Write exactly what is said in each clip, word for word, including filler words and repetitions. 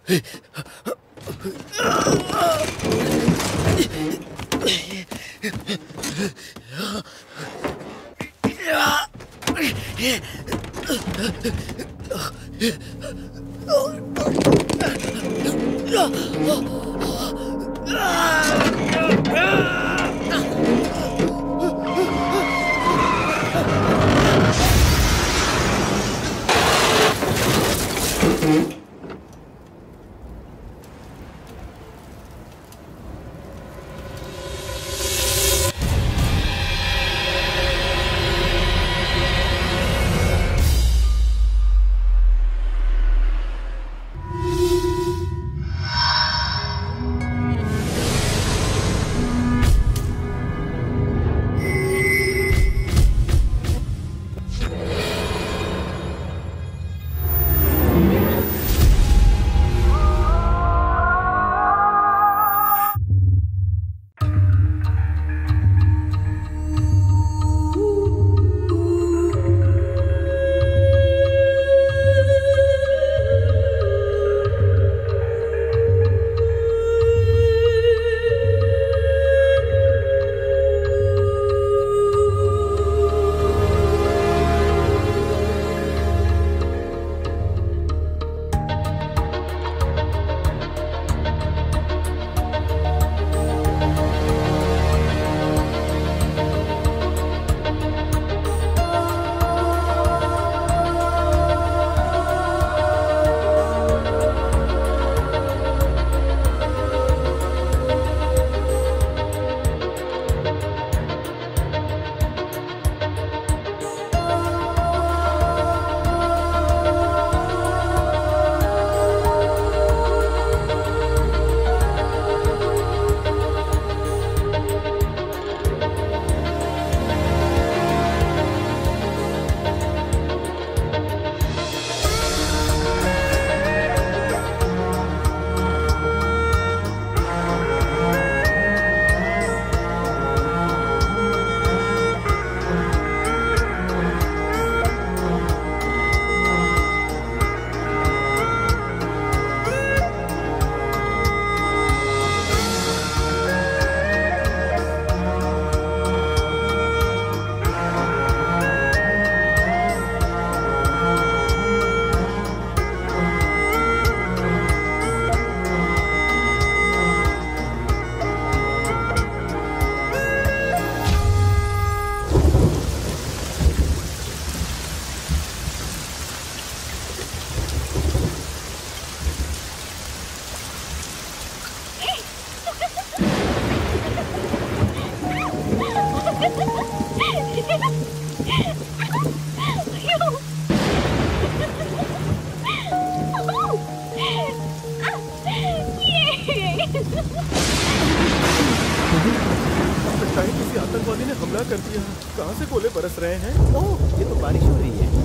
किसी आतंकवादी ने हमला कर दिया। कहाँ से गोले बरस रहे हैं? ओह, ये तो बारिश हो रही है।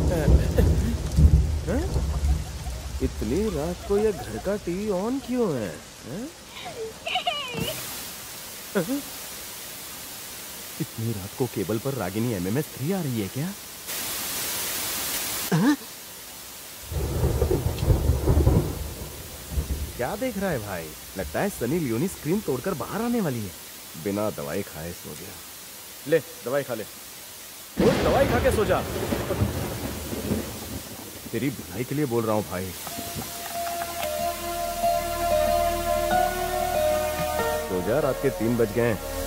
हैं? इतनी रात को ये घर का टीवी ऑन क्यों है? हैं? इतनी रात को केबल पर रागिनी एम एम एस थ्री आ रही है क्या? आ? क्या देख रहा है भाई? लगता है सनी लियोनी स्क्रीन तोड़कर बाहर आने वाली है। बिना दवाई खाए सो गया। ले दवाई खा ले। वो दवाई खा के सो जा। तेरी भलाई के लिए बोल रहा हूँ भाई। सो जा, रात के तीन बज गए हैं।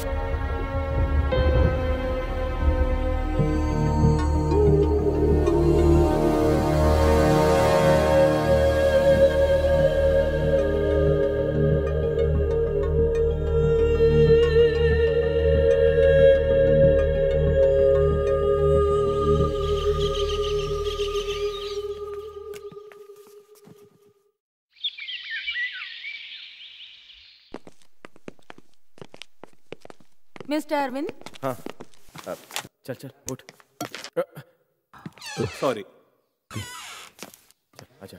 मिस्टर अरविंद। हाँ, चल चल उठ। सॉरी। अच्छा,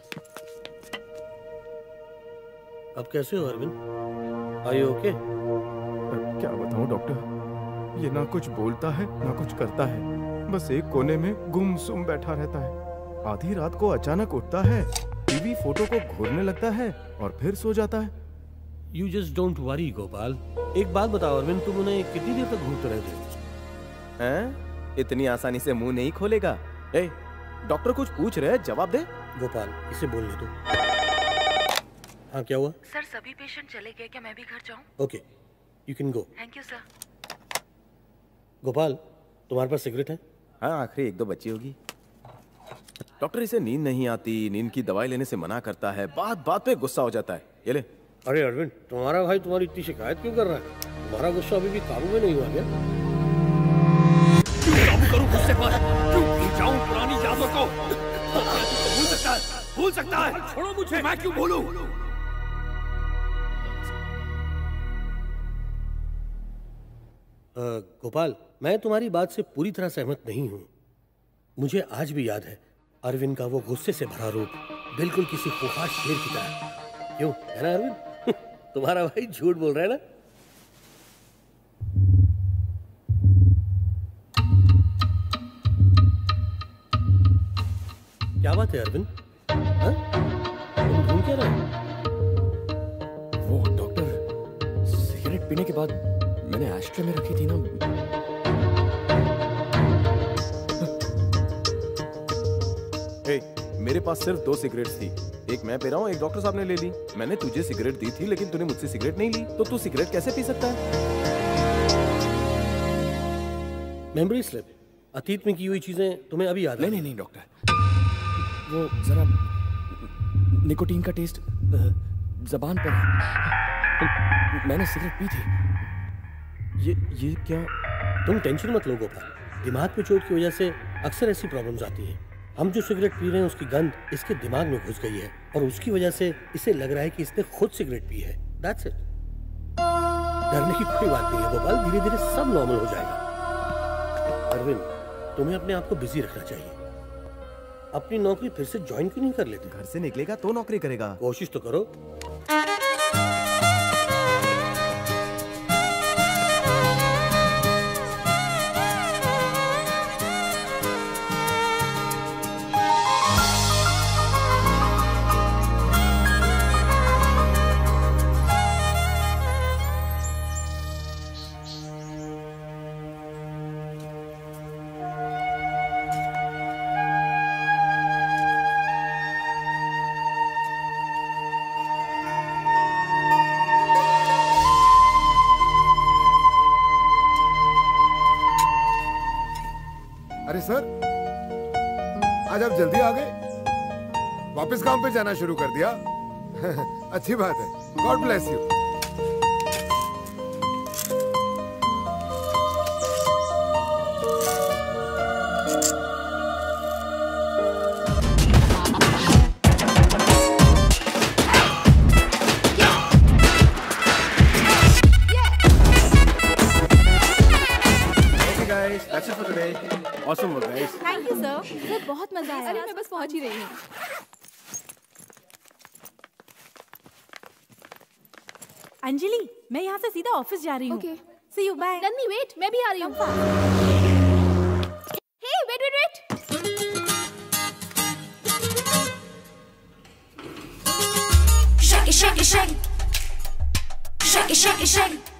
अब कैसे हो अरविंद? Are you okay? क्या बताऊं डॉक्टर, ये ना कुछ बोलता है ना कुछ करता है, बस एक कोने में गुमसुम बैठा रहता है। आधी रात को अचानक उठता है टीवी फोटो को घूरने लगता है और फिर सो जाता है। You just don't worry Gopal. एक बात बताओ अरविंद, तुम उन्हें कितनी देर तक घूरते रहते हो? हैं? इतनी आसानी से मुंह नहीं खोलेगा। ए, डॉक्टर कुछ पूछ रहे हैं, जवाब दे। गोपाल, इसे बोलने दो। हाँ, क्या हुआ? सर सभी पेशेंट चले गए, क्या मैं भी घर जाऊं? Okay, you can go. Thank you sir. Gopal, तुम्हारे पास सिगरेट है? हाँ, आखिरी एक दो बच्ची होगी। डॉक्टर इसे नींद नहीं आती, नींद की दवाई लेने से मना करता है, बात बात पे गुस्सा हो जाता है। ये ले। अरे अरविंद, तुम्हारा भाई तुम्हारी इतनी शिकायत क्यों कर रहा है? तुम्हारा गुस्सा अभी भी काबू में नहीं हुआ क्या? काबू करूं गुस्से पर? क्यों भूल जाऊं पुरानी यादों को? भूल सकता है, भूल सकता है। छोड़ो मुझे, मैं क्यों भूलूं? गोपाल, मैं तुम्हारी बात से पूरी तरह सहमत नहीं हूँ। मुझे आज भी याद है अरविंद का वो गुस्से से भरा रूप, बिल्कुल किसी खुखार शेर की तरह। क्यों, है ना अरविंद? तुम्हारा भाई झूठ बोल रहा है ना? क्या बात है अरविंद? हाँ? तुम ढूंढ क्या रहे हो? वो डॉक्टर, सिगरेट पीने के बाद मैंने एस्ट्रे में रखी थी ना। ए, मेरे पास सिर्फ दो सिगरेट्स थी, एक मैं पी रहा हूँ, एक डॉक्टर साहब ने ले ली। मैंने तुझे सिगरेट दी थी, लेकिन तूने मुझसे सिगरेट नहीं ली, तो तू सिगरेट कैसे पी सकता है? मेमोरी स्लिप, अतीत में की हुई चीजें तुम्हें अभी याद? नहीं नहीं नहीं डॉक्टर, वो जरा निकोटीन का टेस्ट जबान पर है। मैंने सिगरेट पी थी। ये ये क्या? तुम टेंशन मत लो गोपाल, दिमाग पे चोट की वजह से अक्सर ऐसी प्रॉब्लम्स आती हैं। हम जो सिगरेट पी रहे हैं उसकी गंध इसके दिमाग में घुस गई है और उसकी वजह से इसे लग रहा है कि इसने खुद सिगरेट पी है। That's it. डरने की कोई बात नहीं है गोपाल, धीरे धीरे सब नॉर्मल हो जाएगा। अरविंद, तुम्हें अपने आप को बिजी रखना चाहिए। अपनी नौकरी फिर से ज्वाइन क्यों नहीं कर लेते? घर से निकलेगा तो नौकरी करेगा। कोशिश तो करो। अरे सर, आज आप जल्दी आ गए, वापस काम पे जाना शुरू कर दिया। अच्छी बात है, God bless you. That's it for today. Awesome work, guys. Thank you sir, sir बहुत मजा आया। अरे मैं बस पहुंच ही रही हूँ। अंजलि, मैं यहाँ से सीधा ऑफिस जा रही हूँ। Okay. See you, bye. नन्नी वेट, मैं भी आ रही हूँ। Hey wait wait wait. Shake it, shake it, shake it. Shake it, shake it, shake it.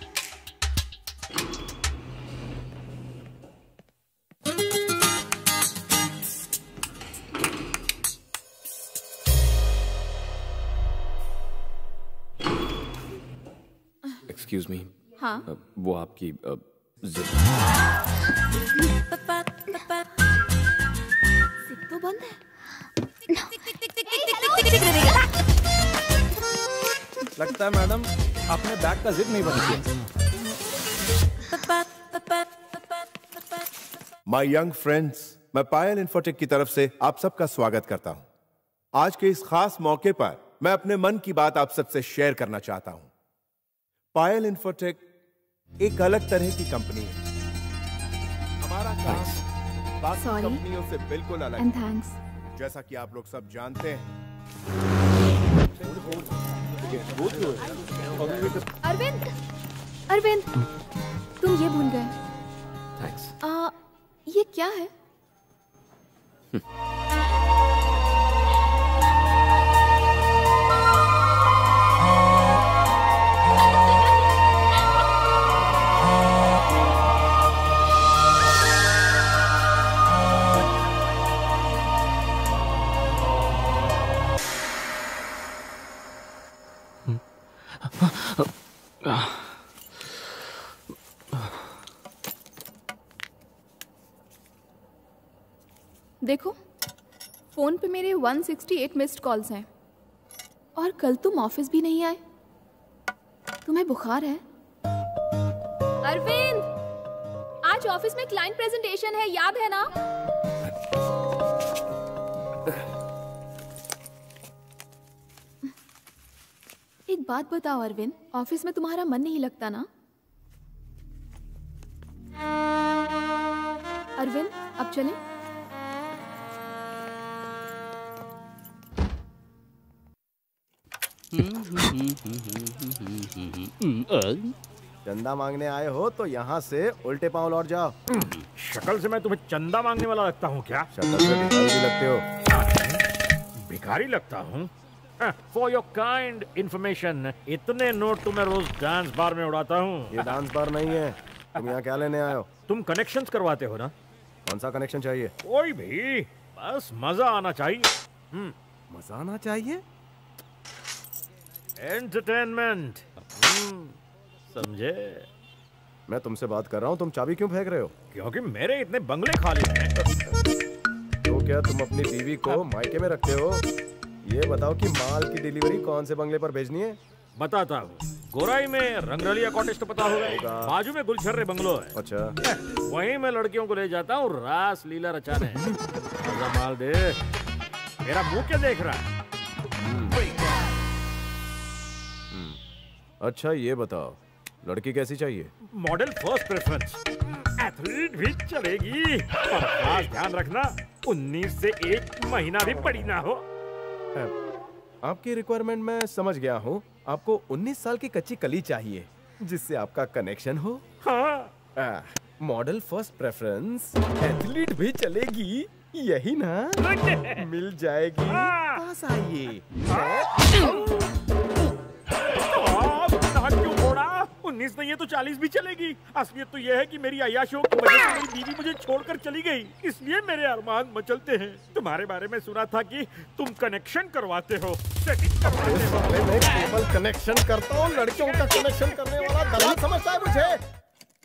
Excuse me. हाँ। वो आपकी अ, जिप। सिप तो बंद है। लगता है मैडम आपने बैग का जिप नहीं बंद किया। माय यंग फ्रेंड्स, मैं पायल इन्फोटेक की तरफ से आप सबका स्वागत करता हूं। आज के इस खास मौके पर मैं अपने मन की बात आप सबसे शेयर करना चाहता हूं। पायल इन्फोटेक एक अलग तरह की कंपनी है। हमारा काम बाकी Sorry. कंपनियों से बिल्कुल अलग एंड है। थैंक्स। जैसा कि आप लोग सब जानते हैं, अरविंद, अरविंद, तुम ये भूल गए। थैंक्स। आ, ये क्या है? देखो, फोन पे मेरे एक सौ अड़सठ मिस्ड कॉल्स हैं और कल तुम ऑफिस भी नहीं आए। तुम्हें बुखार है? अरविंद, आज ऑफिस में क्लाइंट प्रेजेंटेशन है, याद है ना? एक बात बताओ अरविंद, ऑफिस में तुम्हारा मन नहीं लगता ना? अरविंद, अब चलें? चंदा मांगने आए हो तो यहाँ से उल्टे पांव लौट जाओ। शक्ल से मैं तुम्हें चंदा मांगने वाला लगता हूँ क्या? शक्ल से भिखारी भी लगते हो। भिखारी लगता हूँ? फॉर योर काइंड इंफॉर्मेशन, इतने नोट तो मैं रोज डांस बार में उड़ाता हूँ। ये डांस बार नहीं है। तुम यहाँ क्या लेने आए हो? तुम कनेक्शंस करवाते हो ना? कौन सा कनेक्शन चाहिए? कोई भी, बस मजा आना चाहिए। मजा आना चाहिए? एंटरटेनमेंट, समझे? मैं तुमसे बात कर रहा हूँ, तुम चाबी क्यों फेंक रहे हो? क्योंकि मेरे इतने बंगले खाली हैं। तो क्या तुम अपनी बीवी को मायके में रखते हो? ये बताओ कि माल की डिलीवरी कौन से बंगले पर भेजनी है? बताता हूँ। गोराई में रंगरलिया कॉटेज तो पता होगा, बाजू में गुलशर्रे बंगलो है। अच्छा, वहीं मैं लड़कियों को ले जाता हूँ रास लीला रचाने। मजा माल दे। मेरा मुंह क्या देख रहा है? अच्छा ये बताओ, लड़की कैसी चाहिए? मॉडल फर्स्ट प्रेफरेंस, एथलीट भी चलेगी, पर खास ध्यान रखना उन्नीस से एक महीना भी बड़ी ना हो। आपकी रिक्वायरमेंट मैं समझ गया हूँ। आपको उन्नीस साल की कच्ची कली चाहिए जिससे आपका कनेक्शन हो। हाँ। मॉडल फर्स्ट प्रेफरेंस, एथलीट भी चलेगी, यही ना? मिल जाएगी। पास आइए। क्यों फोड़ा? उन्नीस नहीं है तो चालीस भी चलेगी। असलियत तो यह है कि मेरी अय्याशियों की वजह से मेरी बीवी मुझे छोड़कर चली गई, इसलिए मेरे अरमान मचलते हैं। तुम्हारे बारे में सुना था कि तुम कनेक्शन करवाते हो, सेटिंग करवाते हो। मैं केवल कनेक्शन करता हूँ, लड़कियों का कनेक्शन करने वाला दलाल समझता है मुझे।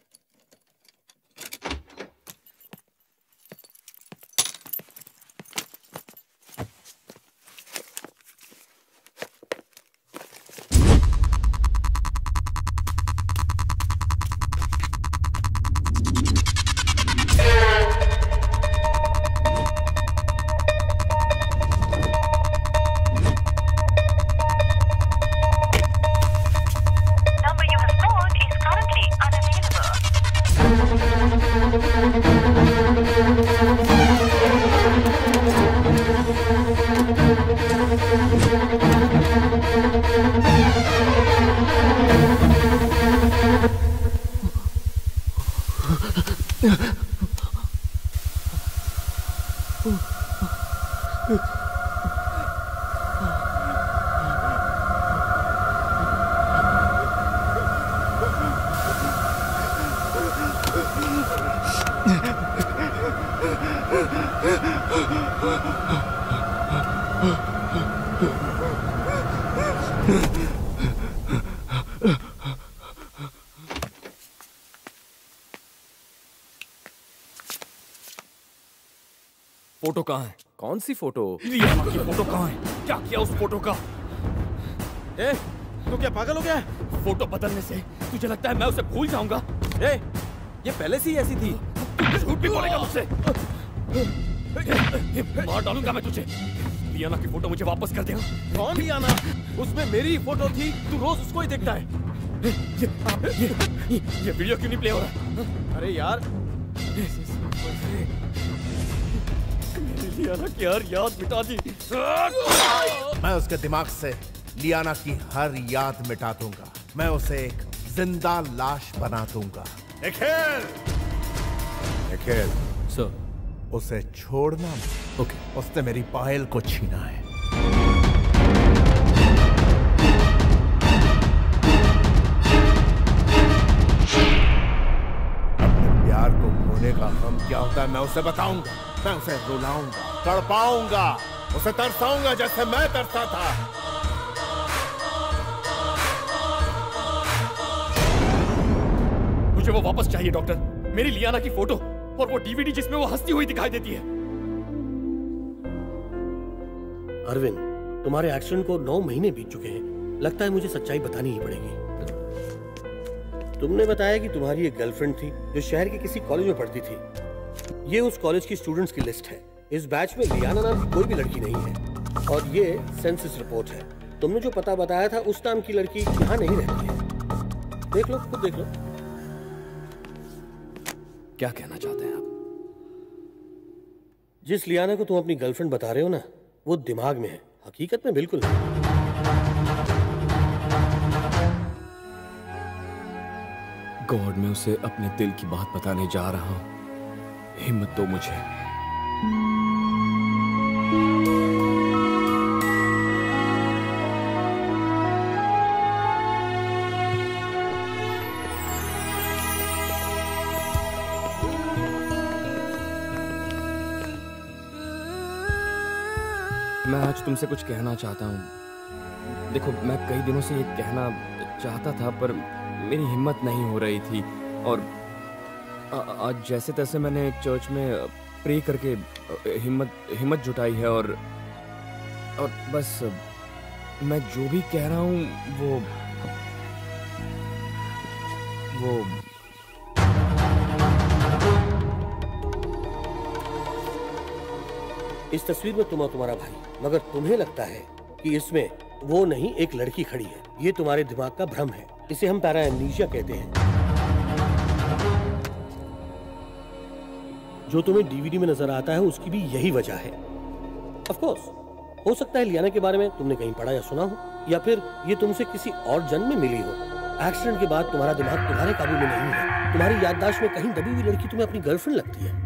फोटो कहाँ है? कौन सी फोटो? लियाना की फोटो कहाँ है? क्या किया उस फोटो का? ए, तू क्या पागल हो गया? फोटो बदलने से तुझे लगता है मैं उसे भूल जाऊंगा? ए, ये पहले से ही ऐसी थी। झूठ भी बोलेगा मुझसे? मार डालूंगा मैं तुझे। लियाना की फोटो मुझे वापस कर दे। कौन लियाना? उसमें मेरी ही फोटो थी, तू रोज उसको ही देखता है। ये, ये, ये, ये वीडियो क्यों नहीं प्ले हो रहा? अरे यार, लियाना की हर याद मिटा दी। मैं उसके दिमाग से लियाना की हर याद मिटा दूंगा। मैं उसे एक जिंदा लाश बना दूंगा। निखिल, निखिल, सर, उसे छोड़ना। ओके। उसने मेरी पायल को छीना है। अपने प्यार को खोने का गम क्या होता है मैं उसे बताऊंगा। मैं उसे रुलाऊंगा, तड़पाऊंगा, उसे तरसाऊंगा जैसे मैं तरसा था। मुझे वो वापस चाहिए डॉक्टर, मेरी लियाना की फोटो और वो डीवीडी जिसमें वो हंसती हुई दिखाई देती है। अरविंद, तुम्हारे एक्सीडेंट को नौ महीने बीत चुके हैं। लगता है मुझे सच्चाई बतानी ही पड़ेगी। तुमने बताया कि तुम्हारी एक गर्लफ्रेंड थी जो शहर के किसी कॉलेज में पढ़ती थी। ये उस कॉलेज की स्टूडेंट्स की लिस्ट है। इस बैच में लियाना नाम की कोई भी लड़की नहीं है और ये सेंसस रिपोर्ट है। तुमने जो पता बताया था उस नाम की लड़की यहाँ नहीं रहती है। देख लो, खुद देख लो। क्या कहना चाहते हैं आप? जिस लियाना को तुम अपनी गर्लफ्रेंड बता रहे हो ना, वो दिमाग में है, हकीकत में बिल्कुल नहीं। गॉड, मैं उसे अपने दिल की बात बताने जा रहा हूं। हिम्मत दो मुझे। मैं आज तुमसे कुछ कहना चाहता हूँ। देखो, मैं कई दिनों से ये कहना चाहता था पर मेरी हिम्मत नहीं हो रही थी और आज जैसे तैसे मैंने चर्च में प्रे करके हिम्मत हिम्मत जुटाई है और और बस मैं जो भी कह रहा हूँ वो वो इस तस्वीर में तुम और तुम्हारा भाई, मगर तुम्हें लगता है कि इसमें वो नहीं एक लड़की खड़ी है। ये तुम्हारे दिमाग का भ्रम है। इसे हम पैराएमनीशिया कहते हैं। जो तुम्हें डीवीडी में नजर आता है उसकी भी यही वजह है। ऑफ कोर्स, हो सकता है लियाना के बारे में तुमने कहीं पढ़ा या सुना हो, या फिर ये तुमसे किसी और जन्म में मिली हो। एक्सीडेंट के बाद तुम्हारा दिमाग तुम्हारे काबू में नहीं है। तुम्हारी याददाश्त में कहीं दबी हुई लड़की तुम्हें अपनी गर्लफ्रेंड लगती है।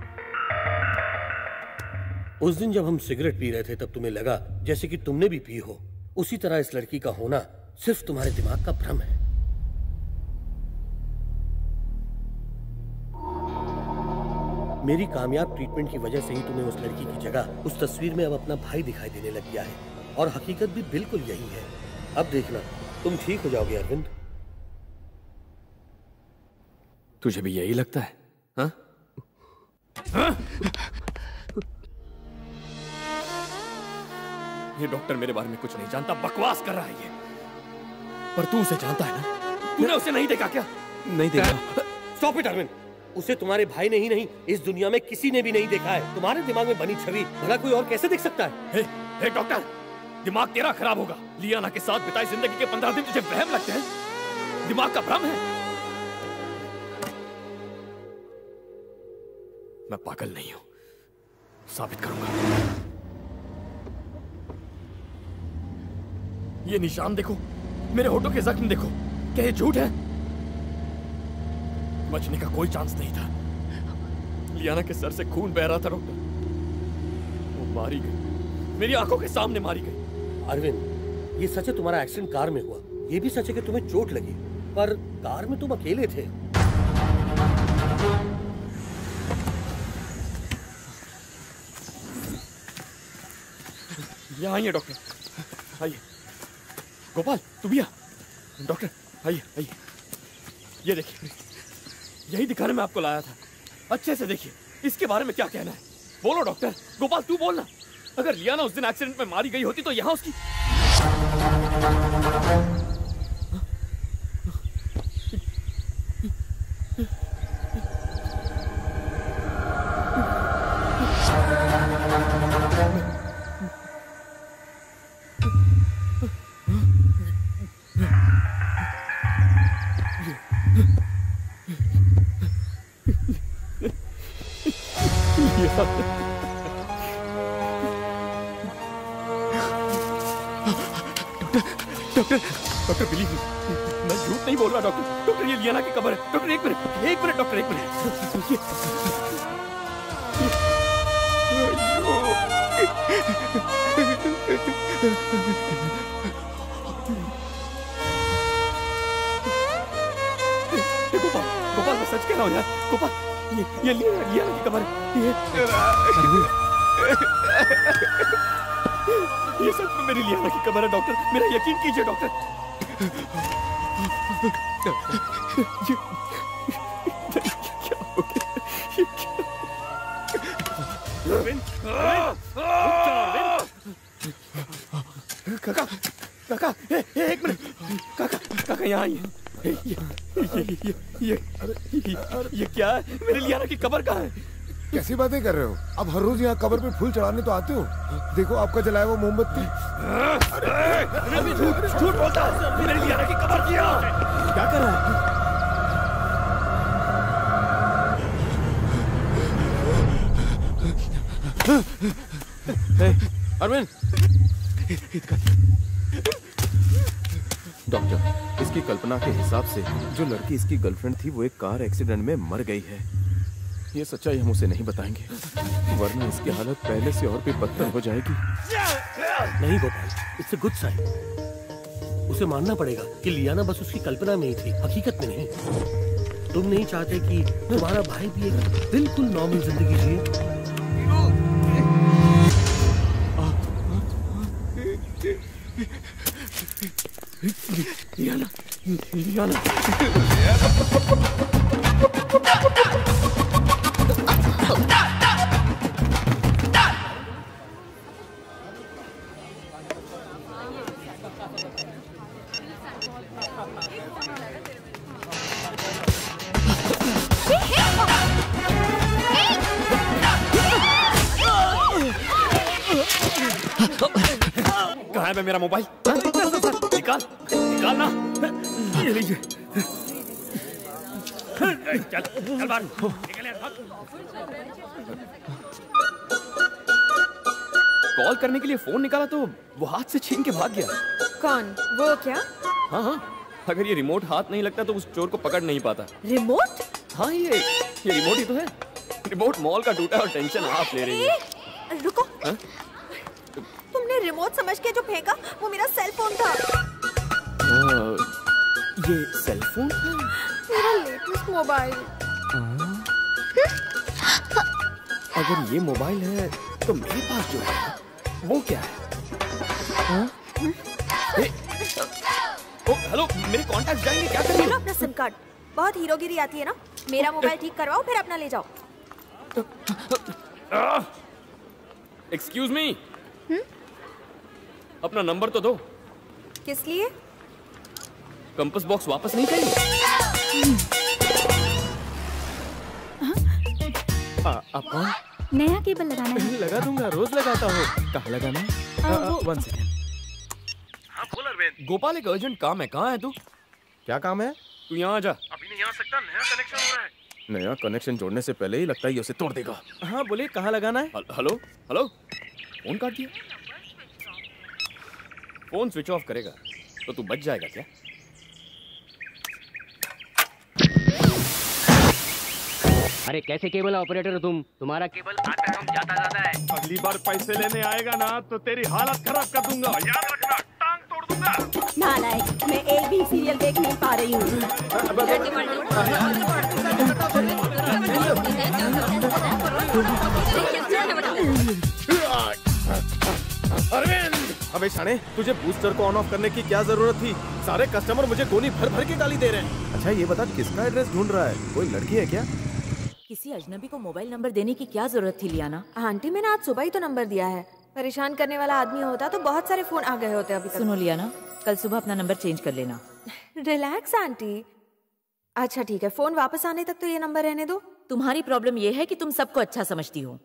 उस दिन जब हम सिगरेट पी रहे थे तब तुम्हें लगा जैसे कि तुमने भी पी हो। उसी तरह इस लड़की का होना सिर्फ तुम्हारे दिमाग का भ्रम है। मेरी कामयाब ट्रीटमेंट की वजह से ही तुम्हें उस लड़की की जगह उस तस्वीर में अब अपना भाई दिखाई देने लग गया है और हकीकत भी बिल्कुल यही है। अब देखना, तुम ठीक हो जाओगे अरविंद। तुझे भी यही लगता है? हाँ? हाँ? ये डॉक्टर मेरे बारे में कुछ नहीं जानता, बकवास कर रहा है ये। पर तू उसे जानता है ना? तूने उसे नहीं देखा क्या? नहीं देखा। Stop it Arvind. उसे तुम्हारे भाई ने ही नहीं, इस दुनिया में किसी ने भी नहीं देखा है। तुम्हारे दिमाग में बनी छवि भला कोई और कैसे देख सकता है? हे, हे डॉक्टर, दिमाग तेरा खराब होगा। लियाना के साथ बिताई जिंदगी के पंद्रह दिन तुझे वहम लगते हैं? दिमाग का भ्रम है। मैं पागल नहीं हूं, साबित करूंगा। ये निशान देखो, मेरे होठों के जख्म देखो। क्या ये झूठ है? बचने का कोई चांस नहीं था। लियाना के सर से खून बह रहा था डॉक्टर। वो मारी गई, मेरी आंखों के सामने मारी गई। अरविंद, ये सच है तुम्हारा एक्सीडेंट कार में हुआ। ये भी सच है कि तुम्हें चोट लगी, पर कार में तुम अकेले थे। यहाँ आइए डॉक्टर, आइए। गोपाल, तू भी आ। डॉक्टर, आइए आइए। ये देखिए, यही दिखाने में आपको लाया था। अच्छे से देखिए, इसके बारे में क्या कहना है? बोलो डॉक्टर। गोपाल, तू बोलना। अगर लियाना उस दिन एक्सीडेंट में मारी गई होती तो यहाँ उसकी डॉक्टर, डॉक्टर बिलीव मी, मैं झूठ नहीं बोल रहा डॉक्टर। डॉक्टर, ये लियाना की कब्र है। डॉक्टर, एक मिनट, एक मिनट डॉक्टर, एक मिनट। गोपाल, गोपाल, मैं सच कह रहा हूँ यार। गोपाल, ये ये लियाना लियाना की कब्र है। ये ये सच में मेरी लियाना की कब्र है डॉक्टर। मेरा यकीन कीजिए डॉक्टर। काका काका ए, ए, एक मिनट काका काका यहाँ आइए। ये ये ये ये ये ये क्या है? मेरे लियाना की कब्र कहाँ है? कैसी बातें कर रहे हो? आप हर रोज यहाँ कब्र पे फूल चढ़ाने तो आते हो। देखो आपका जलाया वो मोमबत्ती। झूठ झूठ बोलता है। मेरे लियाना की कब्र किया। क्या कर रहा है? अरविंद, डॉक्टर, इसकी कल्पना के हिसाब से जो लड़की इसकी गर्लफ्रेंड थी वो एक कार एक्सीडेंट में मर गई है। ये सच्चाई हम उसे नहीं बताएंगे, वरना इसकी हालत पहले से और भी बदतर हो जाएगी। नहीं Gopal, it's a good sign. उसे मानना पड़ेगा कि लियाना बस उसकी कल्पना में ही थी, हकीकत में नहीं। तुम नहीं चाहते कि तुम्हारा भाई भी एक बिल्कुल नॉर्मल जिंदगी जिए? लियाना, लियाना। कहाँ है मेरा मोबाइल? निकाल निकाल ना। ये लीजिए। चल चल बाहर निकल यार। कॉल करने के लिए फोन निकाला तो वो हाथ से छीन के भाग गया। कौन? वो क्या? हाँ हाँ, अगर ये रिमोट हाथ नहीं लगता तो उस चोर को पकड़ नहीं पाता। रिमोट? हाँ ये ये रिमोट ही तो है। रिमोट मॉल का टूटा और टेंशन आप ले रही है। रुको। हा? तुमने रिमोट समझ के जो फेंका वो मेरा सेल फोन था। आ, ये सेल फोन? मेरा लेटेस्ट मोबाइल। अगर ये मोबाइल है तो मेरे पास जो है वो क्या है? ए, ओ, हेलो, मेरे कॉन्टैक्ट जाएंगे, क्या करें? अपना सिम कार्ड। बहुत हीरोगिरी आती है ना। मेरा मोबाइल ठीक करवाओ फिर अपना ले जाओ। एक्सक्यूज मी, अपना नंबर तो दो। किस लिए? कंपास बॉक्स वापस नहीं चाहिए? आप कौन? नया केबल लगाना है। लगा दूंगा, रोज लगाता हूँ। कहाँ लगाना है? One second. हाँ बोल अरविंद। गोपाल, एक अर्जेंट काम है। कहाँ है तू? क्या काम है? तू यहाँ आ जा। अभी नहीं आ सकता, नया कनेक्शन हो रहा है। नया कनेक्शन जोड़ने से पहले ही लगता है ये उसे तोड़ देगा। हाँ बोलिए, कहाँ लगाना है? हेलो हेलो, फोन काट दिया। फोन स्विच ऑफ करेगा तो तू बच जाएगा क्या? अरे कैसे केबल ऑपरेटर हो तुम? तुम्हारा केबल आता कम जाता ज्यादा है। अगली बार पैसे लेने आएगा ना तो तेरी हालत खराब कर दूंगा, याद रखना, टांग तोड़ दूंगा। नालायक, मैं एक भी सीरियल देख नहीं पा रही हूँ। अरविंद, अबे शाने, तुझे बूस्टर को ऑन ऑफ करने की क्या जरूरत थी? सारे कस्टमर मुझे गोली भर भर के गाली दे रहे हैं। अच्छा ये बता, किसका एड्रेस ढूंढ रहा है? कोई लड़की है क्या? किसी अजनबी को मोबाइल नंबर देने की क्या जरूरत थी लियाना? आंटी, मैंने आज सुबह ही तो नंबर दिया है। परेशान करने वाला आदमी होता तो बहुत सारे फोन आ गए होते अभी तक। सुनो लियाना, कल सुबह अपना नंबर चेंज कर लेना। Relax aunty. अच्छा ठीक है, फोन वापस आने तक तो ये नंबर रहने दो। तुम्हारी प्रॉब्लम ये है कि तुम सबको अच्छा समझती हो।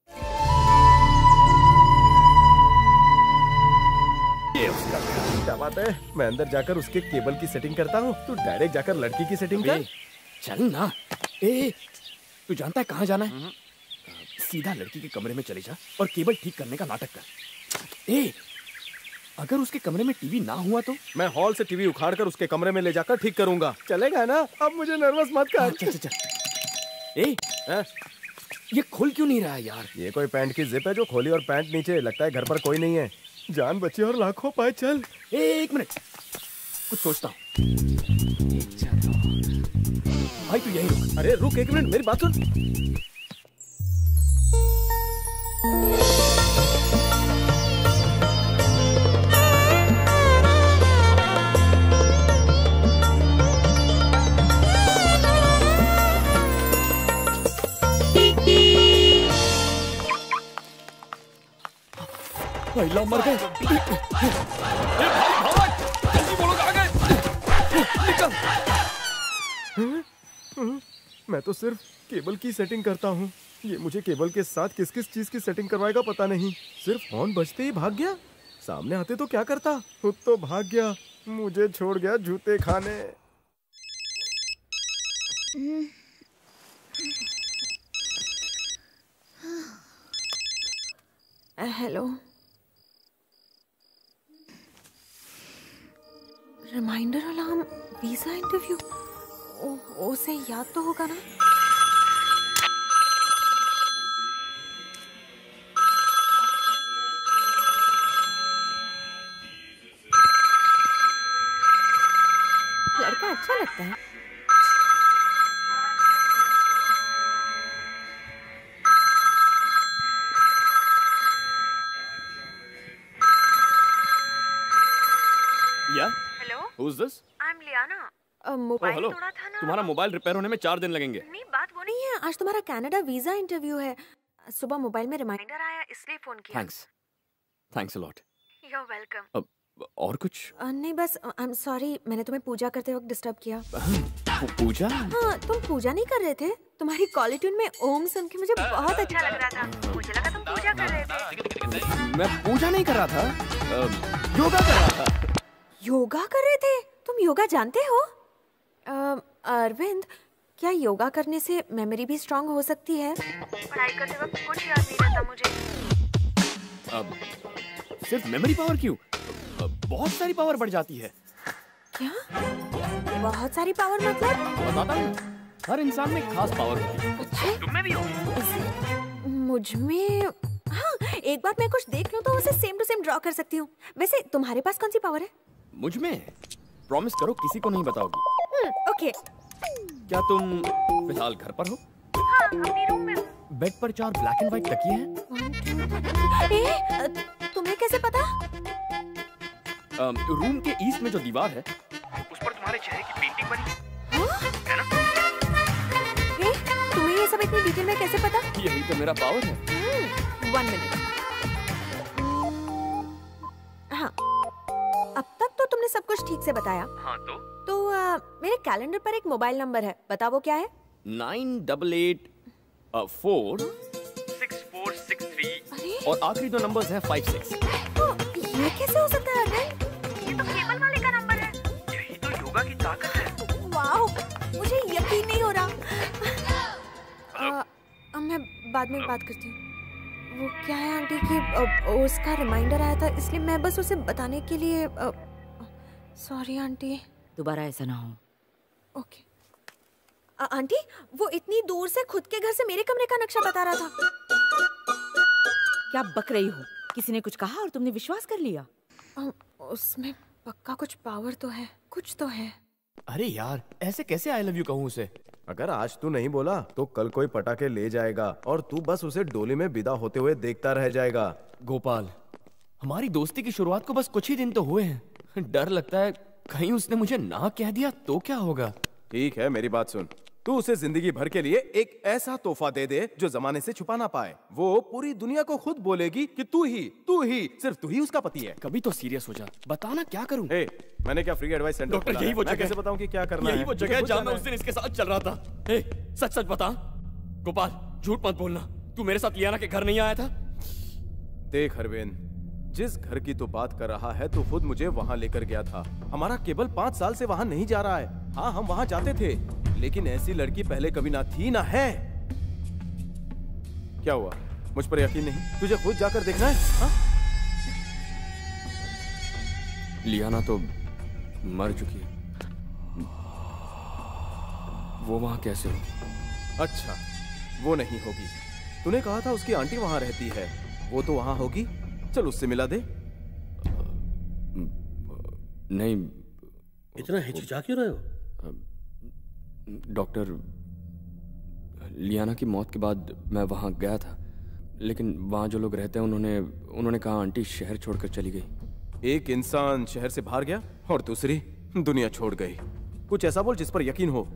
ये उसका क्या बात है? मैं अंदर जाकर उसके केबल की सेटिंग करता हूँ, तू डायरेक्ट जाकर लड़की की सेटिंग कर। चल ना। ए, तू जानता है कहाँ जाना है? सीधा लड़की के कमरे में चले जा और केबल ठीक करने का नाटक कर। ए, अगर उसके कमरे में टीवी ना हुआ तो? मैं हॉल से टीवी उखाड़कर उसके कमरे में ले जाकर ठीक करूंगा। चलेगा ना? अब मुझे नर्वस मत कर। चल चल चल। ए, आ? ये खुल क्यों नहीं रहा है यार? ये कोई पैंट की जिप है जो खोली और पैंट नीचे? लगता है घर पर कोई नहीं है। जान बची और लाखों पाए। चल। ए, एक मिनट, कुछ सोचता हूँ। भाई तू यही रुक। अरे रुक एक मिनट, मेरी बात सुन। भैया मर गए। ए भाई भाग, जल्दी वो लोग आ गए। निकल। मैं तो सिर्फ केबल की सेटिंग करता हूँ। ये मुझे केबल के साथ किस किस चीज की सेटिंग करवाएगा पता नहीं। सिर्फ हॉर्न बजते ही भाग गया। सामने आते तो क्या करता, खुद तो भाग गया, मुझे छोड़ गया जूते खाने। Hello, reminder alarm, visa interview. ओ, उसे याद तो होगा ना। लड़का अच्छा लगता है। या hello, Who's this? I am Liana. Oh, mobile hello. तोड़ा था ना। तुम्हारा मोबाइल रिपेयर होने में चार दिन लगेंगे। नहीं, बात वो नहीं है। आज तुम्हारा कनाडा वीजा इंटरव्यू है। सुबह मोबाइल में रिमाइंडर आया, इसलिए फोन किया। Thanks thanks a lot. You are welcome. और कुछ? नहीं बस, आई एम सॉरी, मैंने तुम्हें पूजा करते वक्त डिस्टर्ब किया। पूजा? हाँ, तुम पूजा नहीं कर रहे थे। तुम्हारी कॉलर ट्यून में ओम सुन के मुझे बहुत अच्छा लग रहा था। मुझे लगा तुम पूजा कर रहे थे। मैं पूजा नहीं कर रहा था, योगा कर रहा था। योगा कर रहे थे? तुम योगा जानते हो? अरविंद, क्या योगा करने से मेमोरी भी स्ट्रांग हो सकती है? पढ़ाई करते वक्त कुछ याद नहीं रहता मुझे। अब सिर्फ मेमोरी पावर क्यों? बहुत सारी पावर बढ़ जाती है। क्या? बहुत सारी पावर मतलब? बताता हूँ, हर इंसान में खास पावर होती है। अच्छा? तुम में भी होगी। मुझ में? हाँ, एक बार मैं कुछ देख लूँ तो उसे सेम टू सेम ड्रॉ कर सकती हूँ। वैसे तुम्हारे पास कौन सी पावर है? मुझ में? प्रॉमिस करो किसी को नहीं बताओगी। ओके। क्या तुम फिलहाल घर पर हो? हाँ, अपने रूम में। बेड पर चार ब्लैक एंड व्हाइट तकिए हैं। ए, तुम्हें कैसे पता? um, रूम के ईस्ट में जो दीवार है उस पर तुम्हारे चेहरे की पेंटिंग बनी है ना? ए, तुम्हें ये सब इतनी डिटेल में कैसे पता? यही तो मेरा पावर है। One minute. हाँ, अब तक तो तुमने सब कुछ ठीक से बताया। हाँ तो? तो आ, मेरे कैलेंडर पर एक मोबाइल नंबर है, बता वो क्या है? Nine double eight four six four six three और आखिरी दो नंबर्स हैं फाइव सिक्स। ये कैसे हो सकता है अरविंद? ये तो केबल वाले का नंबर है। यही तो योगा की ताकत है। वाओ, मुझे यकीन नहीं हो रहा। आ, अब मैं बाद में बात करती हूँ। वो क्या है आंटी कि आ, उसका रिमाइंडर आया था, इसलिए मैं बस उसे बताने के लिए। Sorry aunty. दोबारा ऐसा ना हो। ओके। आ, आंटी, वो इतनी दूर से खुद के घर से मेरे कमरे का नक्शा बता रहा था। क्या बक रही हो? किसी ने कुछ कहा और तुमने विश्वास कर लिया? आ, उसमें पक्का कुछ पावर तो है, कुछ तो है। अरे यार, ऐसे कैसे आई लव यू कहूँ उसे? अगर आज तू नहीं बोला तो कल कोई पटाखे ले जाएगा और तू बस उसे डोली में विदा होते हुए देखता रह जाएगा। गोपाल, हमारी दोस्ती की शुरुआत को बस कुछ ही दिन तो हुए हैं। डर लगता है कहीं उसने मुझे ना कह दिया तो क्या होगा। ठीक है, मेरी बात सुन। तू उसे जिंदगी भर के लिए एक ऐसा तोहफा दे दे जो जमाने से छुपा ना पाए। वो पूरी दुनिया को खुद बोलेगी कि तू ही तू ही सिर्फ तू ही उसका पति है। कभी तो सीरियस हो जा, बताना क्या करूं? ए, मैंने क्या फ्री एडवाइस सेंटर डॉक्टर, यही वो जगह कैसे बताऊं कि क्या करना है? यही वो जगह है जहां मैं उस दिन इसके साथ चल रहा था। ए, सच सच बता गोपाल, झूठ मत बोलना। तू मेरे साथ लियाना के घर नहीं आया था? देख अरविंद, जिस घर की तू बात कर रहा है तू खुद मुझे वहां लेकर गया था। हमारा केवल पाँच साल से वहां नहीं जा रहा है। हाँ, हम वहां जाते थे, लेकिन ऐसी लड़की पहले कभी ना थी ना है। क्या हुआ, मुझ पर यकीन नहीं? तुझे खुद जाकर देखना है। हाँ? लियाना तो मर चुकी है। वो वहां कैसे हो? अच्छा, वो नहीं होगी। तूने कहा था उसकी आंटी वहां रहती है, वो तो वहां होगी। चल उससे मिला दे। नहीं। इतना हिचकिचा क्यों रहे हो? डॉक्टर, लियाना की मौत के बाद मैं वहां गया था, लेकिन वहां जो लोग रहते हैं उन्होंने उन्होंने कहा आंटी शहर छोड़कर चली गई। एक इंसान शहर से बाहर गया और दूसरी दुनिया छोड़ गई। कुछ ऐसा बोल जिस पर यकीन हो।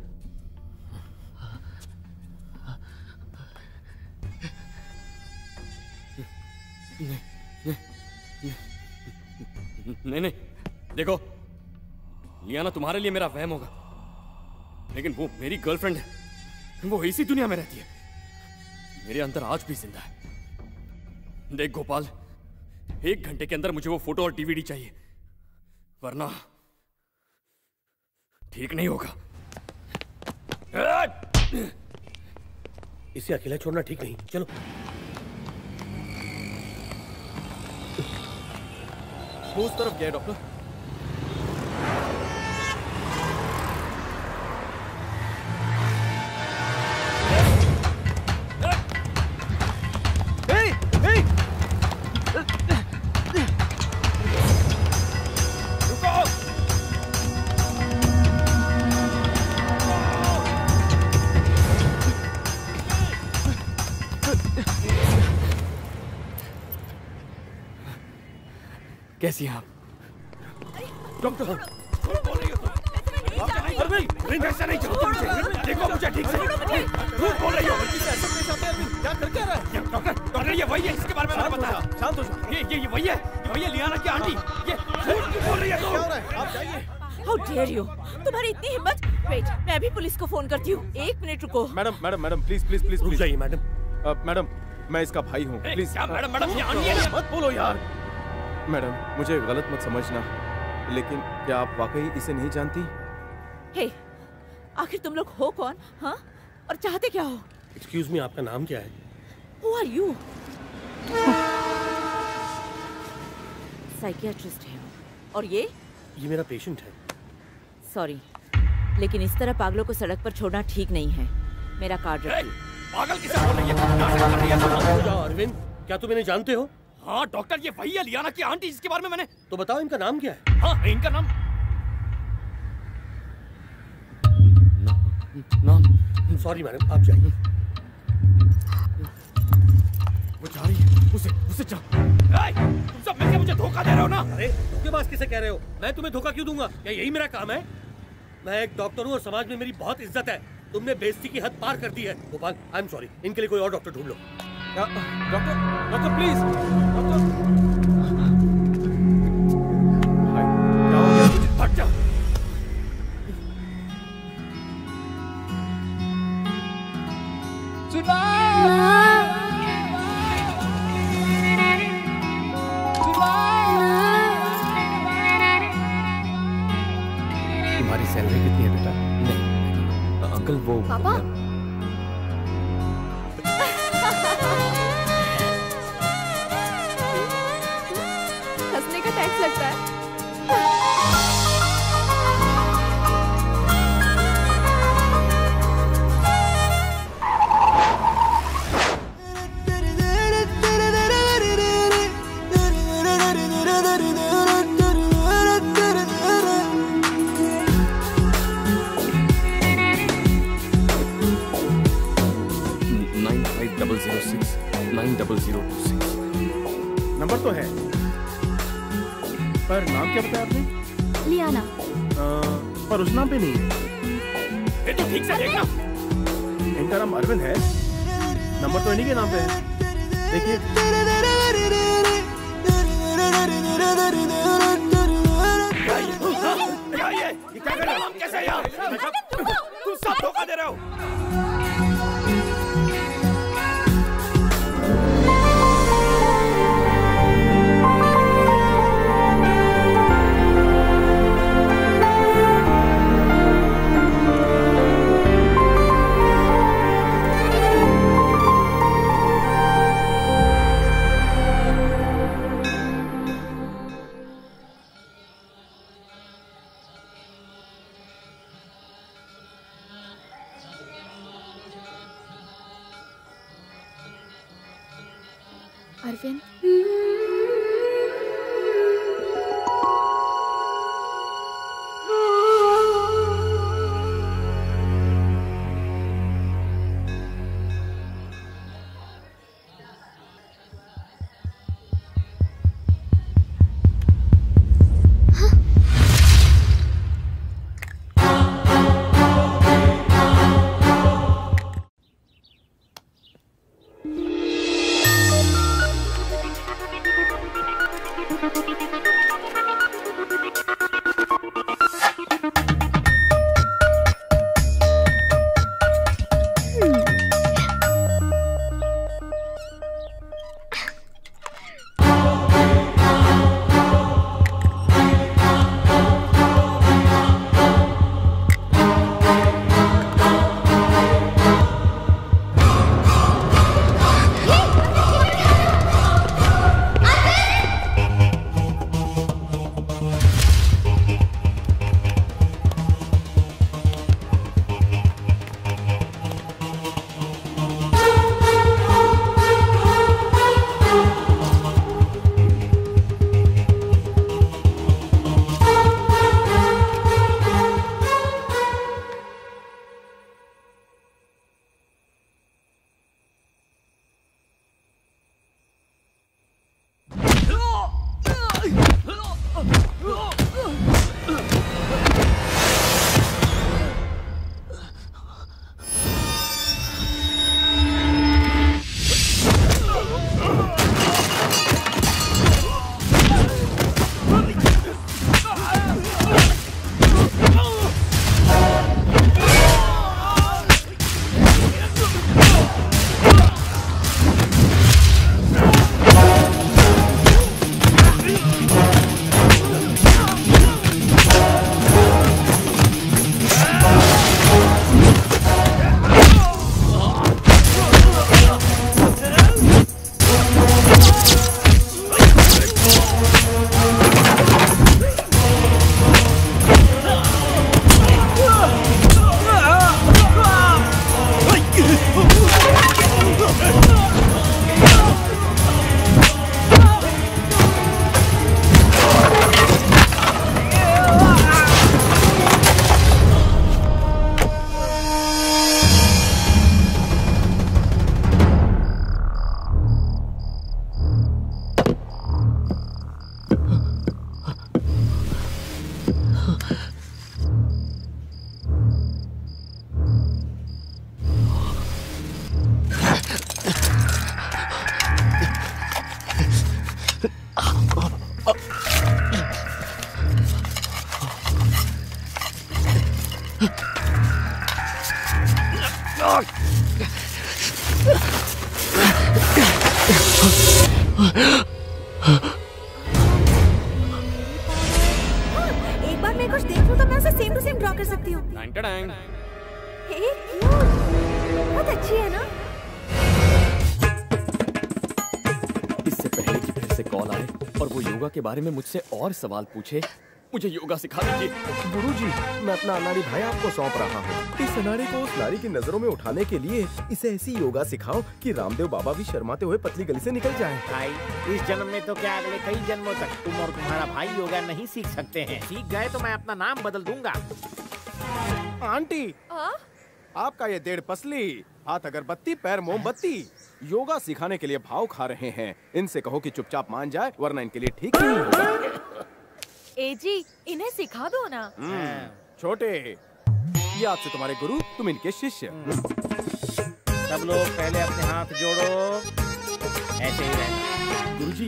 नहीं, नहीं, नहीं नहीं, देखो लियाना तुम्हारे लिए मेरा वहम होगा, लेकिन वो मेरी गर्लफ्रेंड है, वो इसी दुनिया में रहती है, मेरे अंदर आज भी जिंदा है। देख गोपाल, एक घंटे के अंदर मुझे वो फोटो और डीवीडी चाहिए, वरना ठीक नहीं होगा। इसे अकेला छोड़ना ठीक नहीं, चलो। वो उस तरफ गया डॉक्टर। कैसी हैं आप? डॉक्टर अरविंद, ऐसा नहीं चाहता मुझे, देखो मुझे ठीक से, झूठ बोल रही हो। क्या कर क्या रहा है? डॉक्टर, डॉक्टर ये वही है जिसके बारे में मैंने बताया। शांत हो जाओ। ये ये ये वही है, ये वही है लियाना की आंटी। ये झूठ क्यों बोल रही है? क्या हो रहा है? आप जाइए। How dare you? तुम्हारी इतनी हिम्मत? वेट, मैं अभी पुलिस को फोन करती हूँ। एक मिनट रुको। Madam madam madam please please please रुक जाइए मैडम। मैडम मैं इसका भाई हूँ, प्लीज। मैडम मैडम ये आंटी है ना? मत बोलो यार। मैडम मुझे गलत मत समझना, लेकिन क्या आप वाकई इसे नहीं जानती? हे, आखिर तुम लोग हो कौन? हाँ? और चाहते क्या हो? एक्सक्यूज मी, आपका नाम क्या है? Who are you? साइकियाट्रिस्ट है। और ये? ये मेरा पेशेंट है। सॉरी, लेकिन इस तरह पागलों को सड़क पर छोड़ना ठीक नहीं है। मेरा कार्ड रखिए। पागल किसे बोल रही है? नाटक कर रही है तुम। हो जाओ अरविंद, क्या तुम इन्हें जानते हो? हाँ डॉक्टर, ये वही है लियाना की आंटी जिसके बारे में मैंने। तो बताओ इनका नाम क्या है? हाँ इनका नाम नाम सॉरी मैडम, आप जाइए। वो जा रही है, उसे उसे जा। तुम सब मिलकर मुझे धोखा दे रहे हो ना? अरे धोखेबाज किसे कह रहे हो? मैं तुम्हें धोखा क्यों दूंगा? क्या यही मेरा काम है? मैं एक डॉक्टर हूँ और समाज में मेरी बहुत इज्जत है। तुमने बेइज्जती की हद पार कर दी है। गोपाल, आई एम सॉरी, इनके लिए कोई और डॉक्टर ढूंढ लो। Doctor doctor please, doctor. क्या हो गया? मुझे हट जा। सुना तुम्हारी सैलरी कितनी है बेटा? नहीं अंकल, वो पापा हंसने का टैक्स लगता है। नंबर तो है, पर नाम क्या बताया आपने? लियाना। आ, पर उस नाम पे नहीं है। ये तो ठीक से देखना। इनका नाम अरविंद है, नंबर तो इन्हीं के नाम पे है। देखिए। क्या ये? ये क्या कर रहे हो? कैसे यार? तुम सब धोखा दे रहे हो। अरविंद, एक बार मैं कुछ देख लूं तो मैं उसे सेम टू सेम ड्रॉ कर सकती हूँ। हे, क्यूट, बहुत अच्छी है ना? इससे पहले कि फिर से कॉल आए और वो योगा के बारे में मुझसे और सवाल पूछे, मुझे योगा सिखा दीजिए। गुरुजी, मैं अपना अनाड़ी भाई आपको सौंप रहा हूँ। इस अनाड़ी को उस नारी की नजरों में उठाने के लिए इसे ऐसी योगा सिखाओ कि रामदेव बाबा भी शर्माते हुए पतली गली से निकल जाएं। भाई, इस जन्म में तो क्या अगले कई जन्मों तक तुम और तुम्हारा भाई योगा नहीं सीख सकते हैं। सीख गए तो मैं अपना नाम बदल दूंगा। आंटी, आपका ये डेढ़ पसली, हाथ अगरबत्ती, पैर मोमबत्ती, योगा सिखाने के लिए भाव खा रहे हैं। इनसे कहो कि चुपचाप मान जाए, वरना इनके लिए ठीक नहीं होगा। ए जी, इन्हें सिखा दो ना। छोटे, ये आपसे तुम्हारे गुरु, तुम इनके शिष्य। सब लोग पहले अपने हाथ जोड़ो, ऐसे ही रहना। गुरुजी,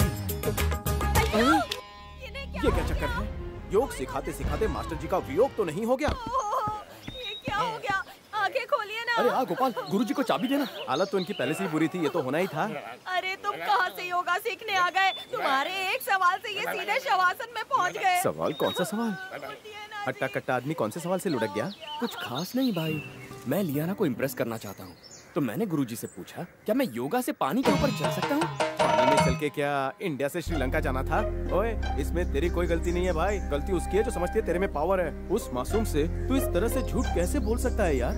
ये क्या चक्कर है? योग सिखाते सिखाते मास्टर जी का वियोग तो नहीं हो गया? ये क्या हो गया? आंखें खोलिए ना। अरे हाँ गोपाल, गुरुजी को चाबी देना। हालत तो इनकी पहले से ही बुरी थी, ये तो होना ही था। अरे तुम कहाँ से योगा सीखने आ गए? तुम्हारे एक सवाल से ये सीधे शवासन में पहुँच गए। सवाल? कौन सा सवाल? हट्टा कट्टा आदमी कौन से सवाल से लुढ़क गया? कुछ खास नहीं भाई, मैं लियाना को इम्प्रेस करना चाहता हूँ, तो मैंने गुरुजी से पूछा क्या मैं योगा से पानी के ऊपर चल सकता हूँ? पानी में चल के क्या इंडिया से श्रीलंका जाना था? ओए, इसमें तेरी कोई गलती नहीं है भाई, गलती उसकी है जो समझती है तेरे में पावर है। उस मासूम से तू इस तरह से झूठ कैसे बोल सकता है यार?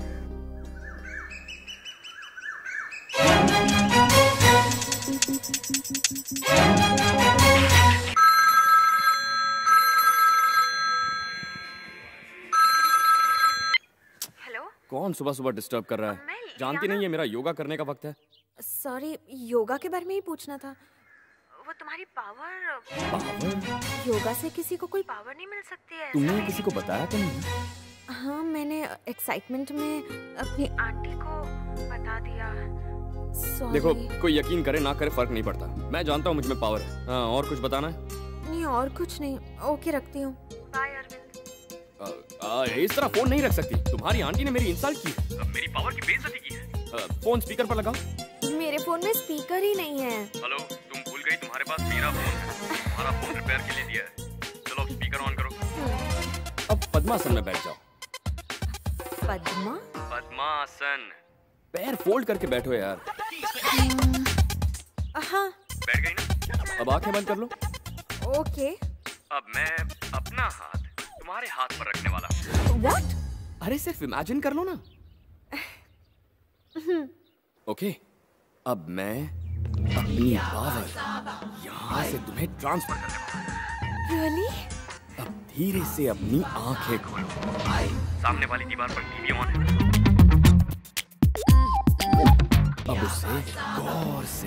कौन सुबह सुबह डिस्टर्ब कर रहा है? जानती नहीं है मेरा योगा करने का वक्त है। सॉरी, योगा के बारे में ही पूछना था। वो तुम्हारी पावर पावर? योगा से किसी को कोई पावर नहीं मिल सकती है। तुमने किसी को बताया तो नहीं? हाँ, मैंने एक्साइटमेंट में अपनी आंटी को बता दिया। Sorry. देखो, कोई यकीन करे ना करे फर्क नहीं पड़ता, मैं जानता हूँ मुझ में पावर है। हाँ, और कुछ बताना है? नहीं, और कुछ नहीं। ओके, रखती हूँ। बाय अरविंद। आ, इस तरह फोन नहीं रख सकती, तुम्हारी आंटी ने मेरी इंसल्ट की है, मेरी पावर की बेइज्जती की है। फोन स्पीकर पर लगाओ। मेरे फोन में स्पीकर ही नहीं है। हेलो, तुम भूल गई तुम्हारे पास मेरा फोन है, तुम्हारा फोन रिपेयर के लिए दिया है। चलो स्पीकर ऑन करो। अब पद्मासन में बैठ जाओ। पद्मा? पद्मासन। पैर फोल्ड करके बैठो यार। हाँ। बैठ गई ना? अब आंखें बंद कर लो। ओके। अब मैं अपना हाथ तुम्हारे हाथ पर रखने वाला। What? अरे सिर्फ इमेजिन कर लो ना। ओके, अब मैं अपनी पावर यहाँ से तुम्हें ट्रांसफर करने वाला। Really? अब धीरे से अपनी आंखें खोलो। सामने वाली दीवार पर टीवी ऑन है। अब उसे गौर से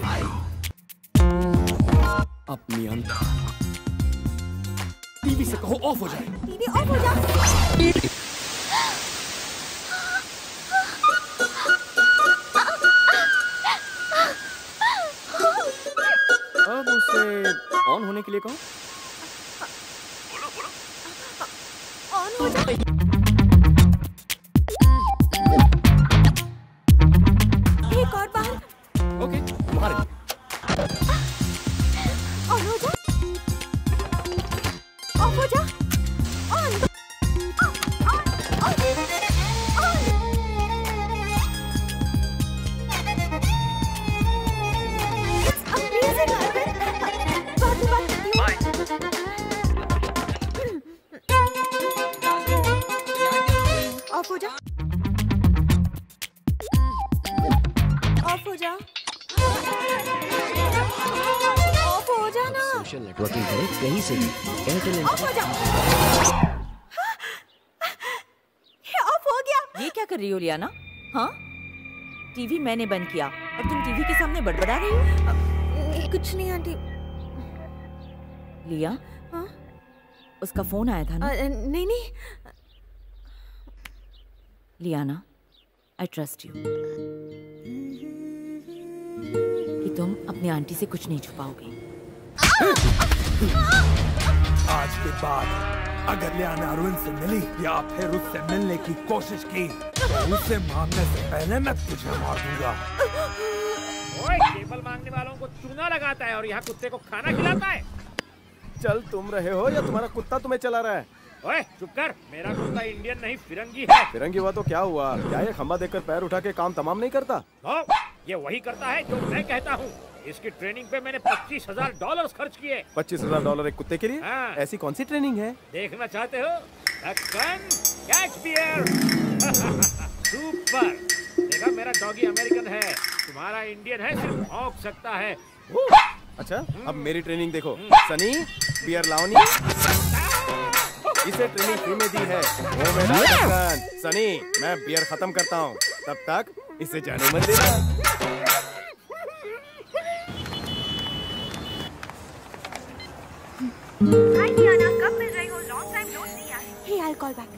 अपनी अंदर टीवी से कहो ऑफ हो जाए। टीवी ऑफ हो जाए। अब उसे ऑन होने के लिए कहो। बोलो बोलो। ऑन हो जाए। एक और बार। ओके, तुम्हारे लिए। ऑन हो जा। ऑफ हो जा। On. On. On. It's amazing, Arvind. बात में बात करती हूँ। ऑफ हो जा। ऑफ हो जा। ऑफ हो जा ना। सोशल नेटवर्किंग करें कहीं से भी। एयरटेल ऑफ हो जा। ऑफ हो गया। ये क्या कर रही हो लियाना? हाँ, टीवी मैंने बंद किया और तुम टीवी के सामने बड़बड़ा रही हो? कुछ नहीं आंटी। लिया, हाँ? उसका फोन आया था ना? आ, नहीं नहीं लियाना, आई ट्रस्ट यू कि तुम अपनी आंटी से कुछ नहीं छुपाओगी। आज के बाद अगर लियाना अरविंद से मिली या फिर उससे मिलने की कोशिश की तो उसे मारने से पहले मैं तुझे मार दूंगा। ओए, केबल मांगने वालों को चूना लगाता है और यहाँ कुत्ते को खाना खिलाता है। चल तुम रहे हो या तुम्हारा कुत्ता तुम्हें चला रहा है? ओए चुप कर, मेरा कुत्ता इंडियन नहीं फिरंगी है। फिरंगी हुआ तो क्या हुआ? क्या ये खंबा देखकर पैर उठा के काम तमाम नहीं करता? ओ, ये वही करता है जो मैं कहता हूँ। इसकी ट्रेनिंग पे मैंने पच्चीस हजार डॉलर खर्च किए। पच्चीस हजार डॉलर एक कुत्ते के लिए? हाँ। ऐसी कौन सी ट्रेनिंग है? देखना चाहते हो? Catch bear. सुपर। देखा, मेरा डॉगी अमेरिकन है, तुम्हारा इंडियन है, सिर्फ भौंक सकता है। अच्छा, अब मेरी ट्रेनिंग देखो। सनी, बियर लाओनी। इसे ट्रेनिंग फ्री में दी है। वो मेरा ढक्कन। सनी, मैं बियर खत्म करता हूँ, तब तक इसे जाने मत देना। हाय लियाना, कब मिल रही हो? लॉन्ग टाइम नो सी यार। Hey, I will call back.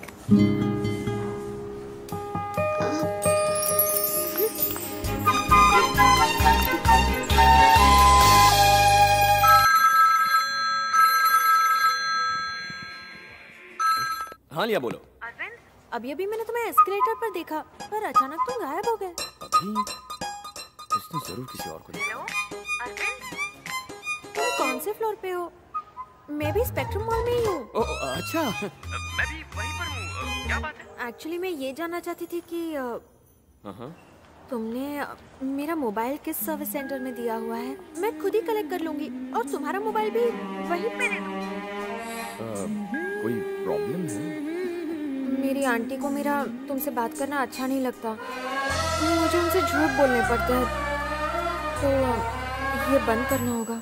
हाँ लिया, बोलो। अरविंद, अभी अभी मैंने तुम्हें एस्केलेटर पर देखा, पर अचानक तुम गायब हो गए। अभी इसने जरूर किसी और को देखा। हेलो अरविंद, तुम कौन से फ्लोर पे हो? मैं भी स्पेक्ट्रम मॉल में ही हूँ। अच्छा, मैं भी वहीं पर हूँ। क्या बात है? एक्चुअली मैं ये जानना चाहती थी कि हाँ। तुमने मेरा मोबाइल किस सर्विस सेंटर में दिया हुआ है? मैं खुद ही कलेक्ट कर लूंगी और तुम्हारा मोबाइल भी वहीं पे दे दूँ। कोई प्रॉब्लम है? मेरी आंटी को मेरा तुमसे बात करना अच्छा नहीं लगता। मुझे उनसे झूठ बोलने पड़ते हैं, तो ये बंद करना होगा।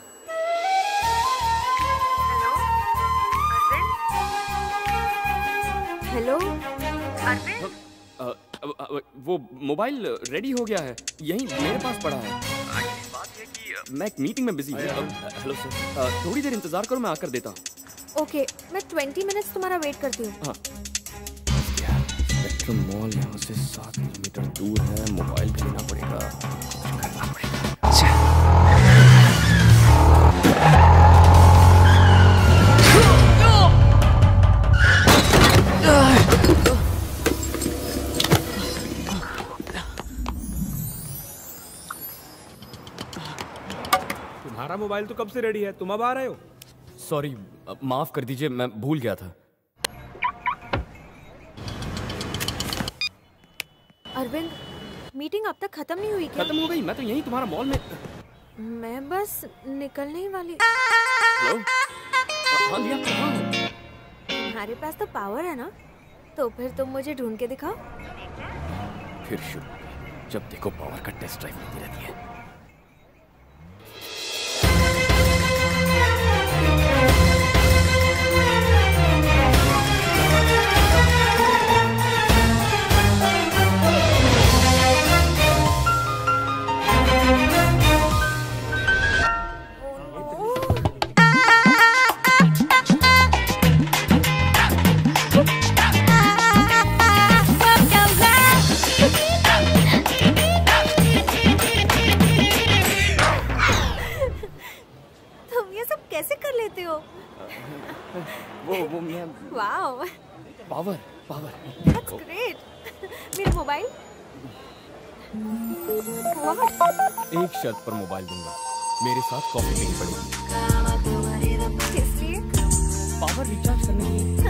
हेलो अरविंद, वो मोबाइल रेडी हो गया है, यहीं मेरे पास पड़ा है। बात है कि मैं एक मीटिंग में बिजी हूँ। हेलो सर, थोड़ी देर इंतजार करो, मैं आकर देता हूँ। ओके, मैं ट्वेंटी मिनट्स तुम्हारा वेट करती हूँ। हाँ। स्पेक्ट्रम मॉल यहाँ से सात किलोमीटर दूर है, मोबाइल भी लेना पड़ेगा, कुछ करना पड़ेगा। तुम्हारा मोबाइल तो कब से रेडी है, तुम अब आ रहे हो? सॉरी, माफ कर दीजिए, मैं भूल गया था। अरविंद, मीटिंग अब तक खत्म नहीं हुई क्या? खत्म हो गई, मैं तो यहीं तुम्हारा मॉल में। मैं बस निकलने ही वाली। हेलो, हाँ लिया, कहाँ हो? तुम्हारे पास तो पावर है ना, तो फिर तुम मुझे ढूंढ के दिखाओ। फिर शुरू, जब देखो पावर का टेस्ट ड्राइव लेती रहती है। वो वो मैं wow, power power that's great. मेरा मोबाइल? एक शर्त पर मोबाइल दूंगा, मेरे साथ कॉफी पीनी पड़ेगी। किस लिए? पावर रिचार्ज करने के लिए।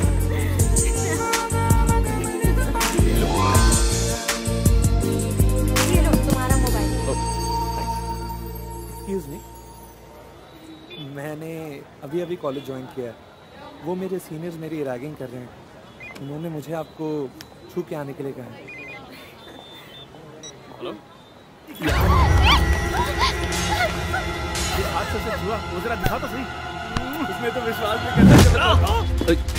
ये लो तुम्हारा मोबाइल। एक्सक्यूज मी, मैंने अभी अभी कॉलेज ज्वाइन किया है। वो मेरे सीनियर्स मेरी रैगिंग कर रहे हैं। उन्होंने मुझे आपको छू के आने के लिए कहा है। हेलो, ये हाथ से छुआ, वो जरा दिखा तो सही। उसमें तो विश्वास नहीं करता।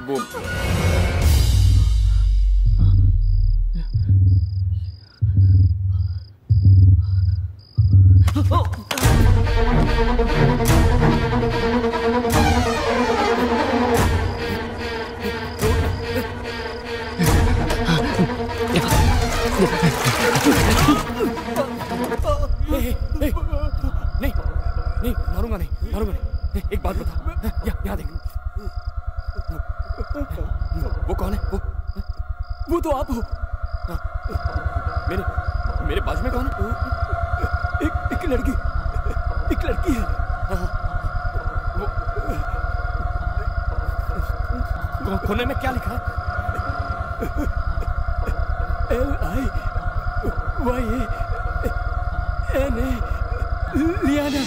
वो नहीं नहीं मारूंगा नहीं मारूंगा नहीं। एक बात बता, यहाँ यहाँ देख, वो कौन है? वो वो तो आप हो। मेरे मेरे बाजू में कौन है? एक एक लड़की एक लड़की है। वो कोने में क्या लिखा है? L I Y N A Liana.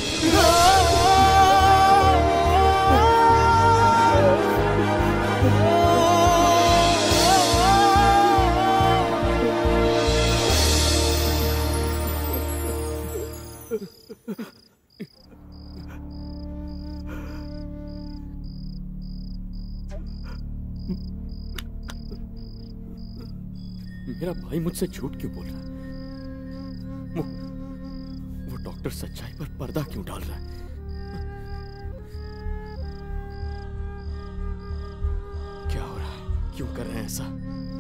मेरा भाई मुझसे झूठ क्यों बोल रहा है? वो, वो डॉक्टर सच्चाई पर पर्दा क्यों डाल रहा है? क्या हो रहा है? क्यों कर रहे हैं ऐसा?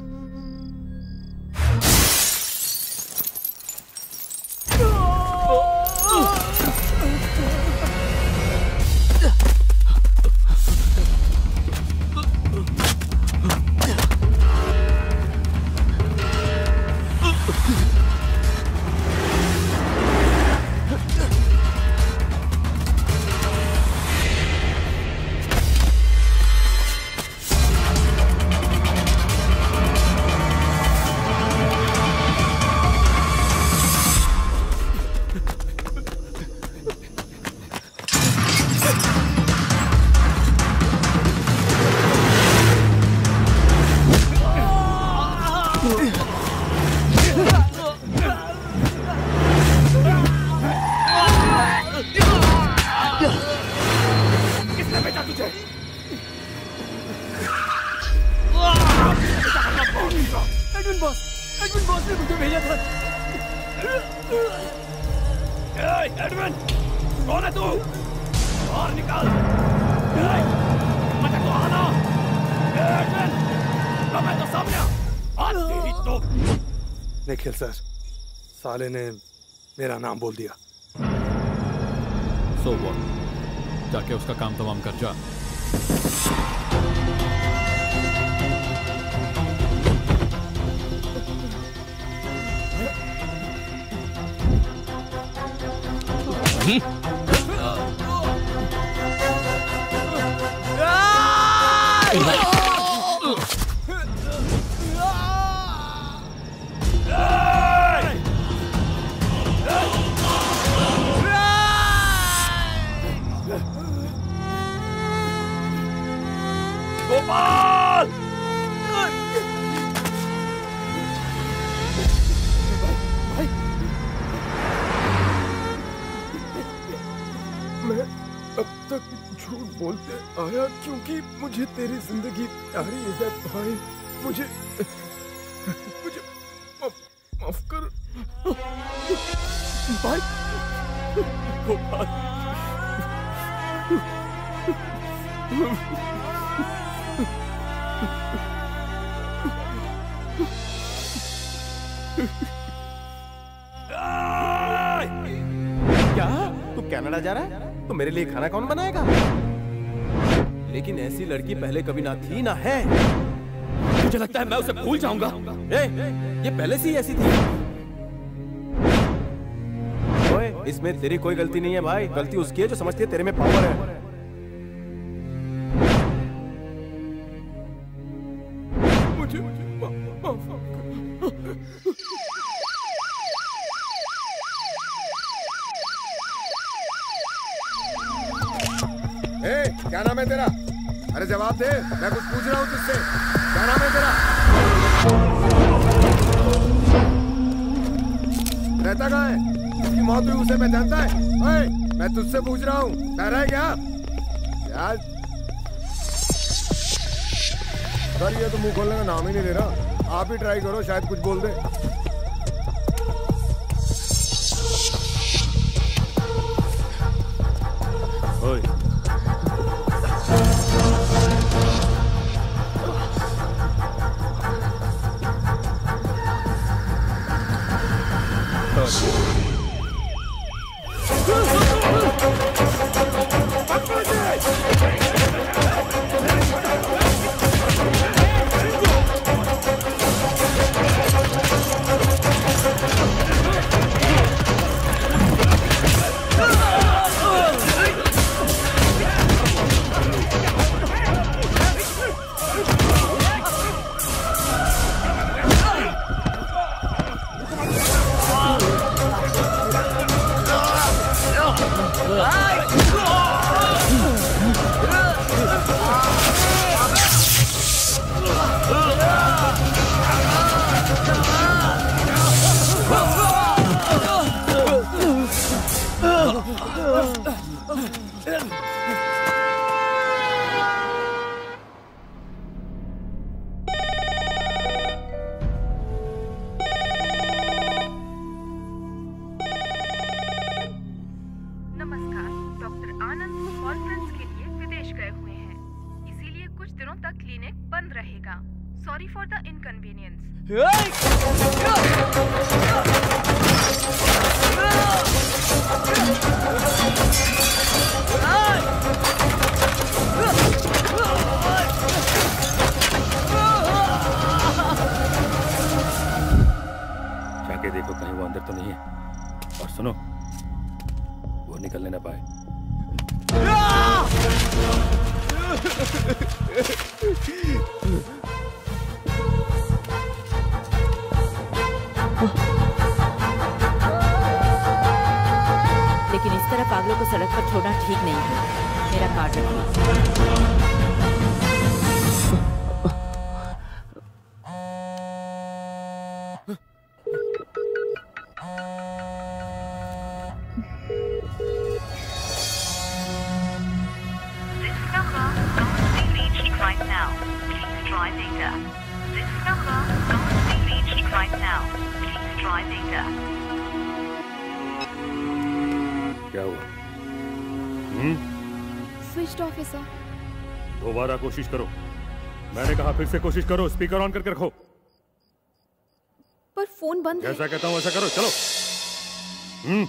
निखिल सर, साले ने मेरा नाम बोल दिया। सो व्हाट, जाके उसका काम तमाम कर जा। गोपाल! मैं अब तक झूठ बोलते आया क्योंकि मुझे तेरी जिंदगी प्यारी है भाई। मुझे मुझे माफ कर भाई। गोपाल, क्या तू कनाडा जा रहा है? तो मेरे लिए खाना कौन बनाएगा? लेकिन ऐसी लड़की पहले कभी ना थी ना है। मुझे लगता है मैं उसे भूल जाऊंगा। ए, ये पहले से ही ऐसी थी। ओए, इसमें तेरी कोई गलती नहीं है भाई। गलती उसकी है जो समझती है तेरे में पावर है। मुझे माफ कर। ए, क्या नाम है तेरा? अरे जवाब दे, मैं कुछ पूछ रहा हूँ तुझसे। क्या नाम है तेरा? रहता कहाँ है? उसकी मौत हुई उसे पहचानता है? ओए, मैं तुझसे पूछ रहा हूँ, कह रहा है क्या? यार सर ये तो मुंह खोलने का नाम ही नहीं ले रहा। आप ही ट्राई करो, शायद कुछ बोल दे। ओए। जाके देखो कहीं वो अंदर तो नहीं है, और सुनो वो निकलने ना पाए। लेकिन इस तरह पागलों को सड़क पर छोड़ना ठीक नहीं है। मेरा कार्ड रखिए। क्या हुआ? हम्म? स्विच ऑफ है सर। दोबारा कोशिश करो। मैंने कहा फिर से कोशिश करो। स्पीकर ऑन करके रखो। पर फोन बंद है। जैसा कहता हूं वैसा करो। चलो। हम्म।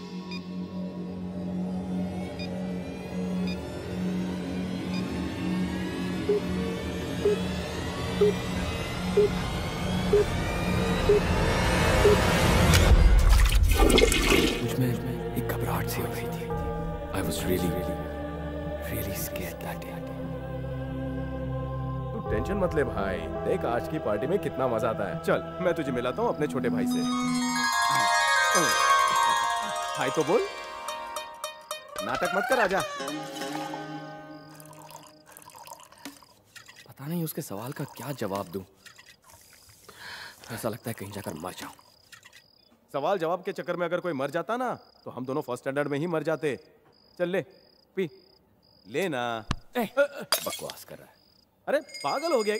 मुझमें एक घबराहट सी हो रही थी। I was really, really, really scared that day. तू टेंशन मत ले भाई, देख आज की पार्टी में कितना मजा आता है। चल मैं तुझे मिलाता हूँ अपने छोटे भाई से। हाय तो बोल, नाटक मत कर, आजा। पता नहीं उसके सवाल का क्या जवाब दूं। ऐसा लगता है कहीं जाकर मर जाऊं। सवाल जवाब के चक्कर में अगर कोई मर जाता ना तो हम दोनों फर्स्ट स्टैंडर्ड में ही मर जाते। चल ले पी लेना। बकवास कर रहा है। अरे पागल हो गया।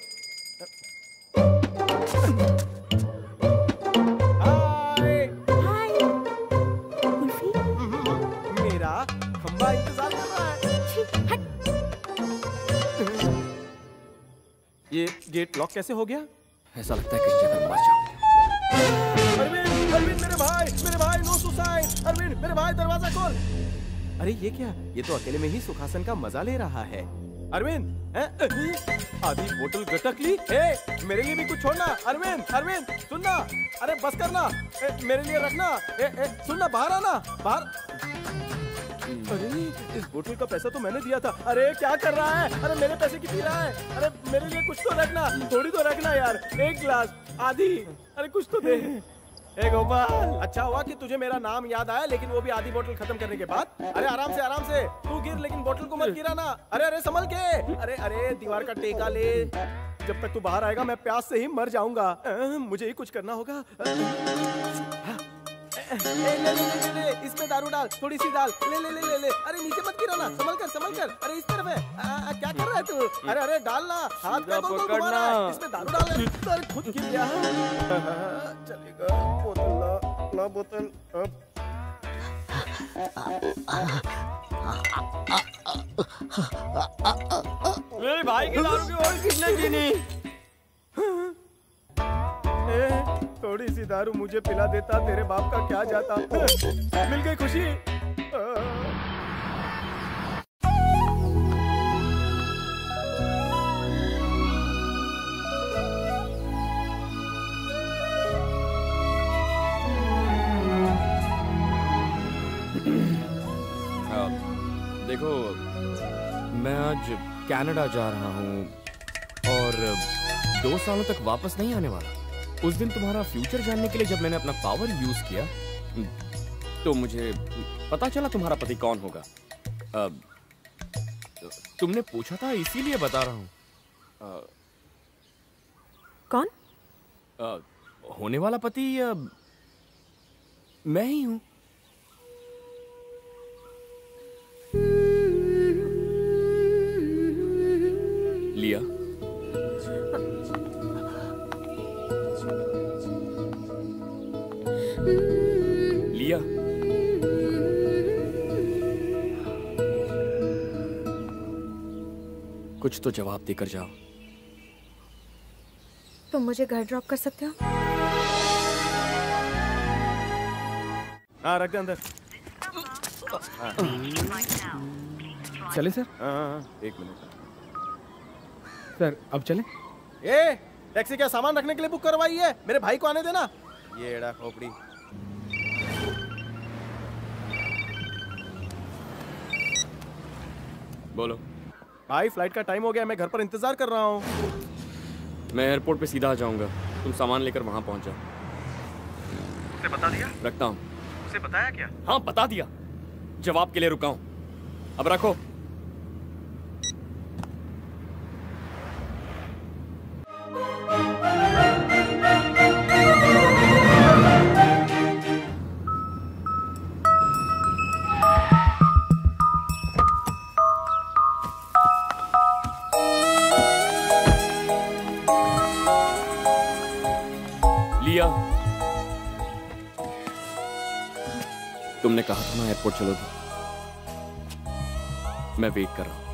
हाय हाय कुल्फी। मेरा खंबा इंतजार कर रहा है। ये गेट लॉक कैसे हो गया? ऐसा लगता है कहीं जाकर मर जाऊं। अरविंद, अरविंद मेरे भाई, मेरे भाई नो सुसाइड। अरविंद मेरे भाई दरवाजा खोल। अरे ये क्या? ये तो अकेले में ही सुखासन का मजा ले रहा है। अरविंद आधी बोतल गटक ली। ए, मेरे लिए भी कुछ छोड़ना। अरविंद, अरविंद सुनना। अरे बस करना। ए, मेरे लिए रखना। ए, ए, सुनना, बाहर आना, बाहर। अरे इस बोतल का पैसा तो मैंने दिया था। अरे क्या कर रहा है? अरे मेरे पैसे की पी रहा है। अरे मेरे लिए कुछ तो रखना, थोड़ी तो रखना यार। एक गिलास, आधी। अरे कुछ तो दे। ए गोपाल, अच्छा हुआ कि तुझे मेरा नाम याद आया, लेकिन वो भी आधी बोतल खत्म करने के बाद। अरे आराम से, आराम से। तू गिर लेकिन बोतल को मत गिराना। अरे अरे संभल के। अरे अरे दीवार का टेका ले। जब तक तू बाहर आएगा मैं प्यास से ही मर जाऊंगा। मुझे ही कुछ करना होगा। ले ले ले ले ले इसमें दारू डाल, थोड़ी सी डाल, ले ले ले ले ले। अरे नीचे मत गिराना, संभल कर संभल कर। अरे इस तरफ है। आ, आ, क्या कर रहा है तू? अरे अरे डाल ना, हाथ पे गोल गोल घुमा रहा है। इसमें दारू डाल। अरे खुद गिर गया। चलेगा, बोतल ला, ला बोतल। अब मेरे भाई की दारू की और किसने पीनी? थोड़ी सी दारू मुझे पिला देता, तेरे बाप का क्या जाता। मिल गई खुशी। देखो, मैं आज कनाडा जा रहा हूँ और दो सालों तक वापस नहीं आने वाला। उस दिन तुम्हारा फ्यूचर जानने के लिए जब मैंने अपना पावर यूज किया तो मुझे पता चला तुम्हारा पति कौन होगा। अब तुमने पूछा था इसीलिए बता रहा हूँ। कौन? आ, होने वाला पति आ, मैं ही हूँ। लिया, लिया, कुछ तो जवाब देकर जाओ। तुम मुझे घर ड्रॉप कर सकते हो? हाँ रख दे अंदर। हाँ। चले सर? हाँ हाँ एक मिनट सर, अब चले? ए, टैक्सी क्या सामान रखने के लिए बुक करवाई है? मेरे भाई को आने देना। ये एड़ा खोपड़ी। बोलो भाई, फ्लाइट का टाइम हो गया, मैं घर पर इंतजार कर रहा हूँ। मैं एयरपोर्ट पे सीधा आ जाऊंगा, तुम सामान लेकर वहां पहुंच जाओ। उसे बता दिया? रखता हूँ। उसे बताया क्या? हाँ बता दिया, जवाब के लिए रुका हूँ। अब रखो। तुमने कहा था ना एयरपोर्ट चलोगी, मैं वेट कर रहा हूं।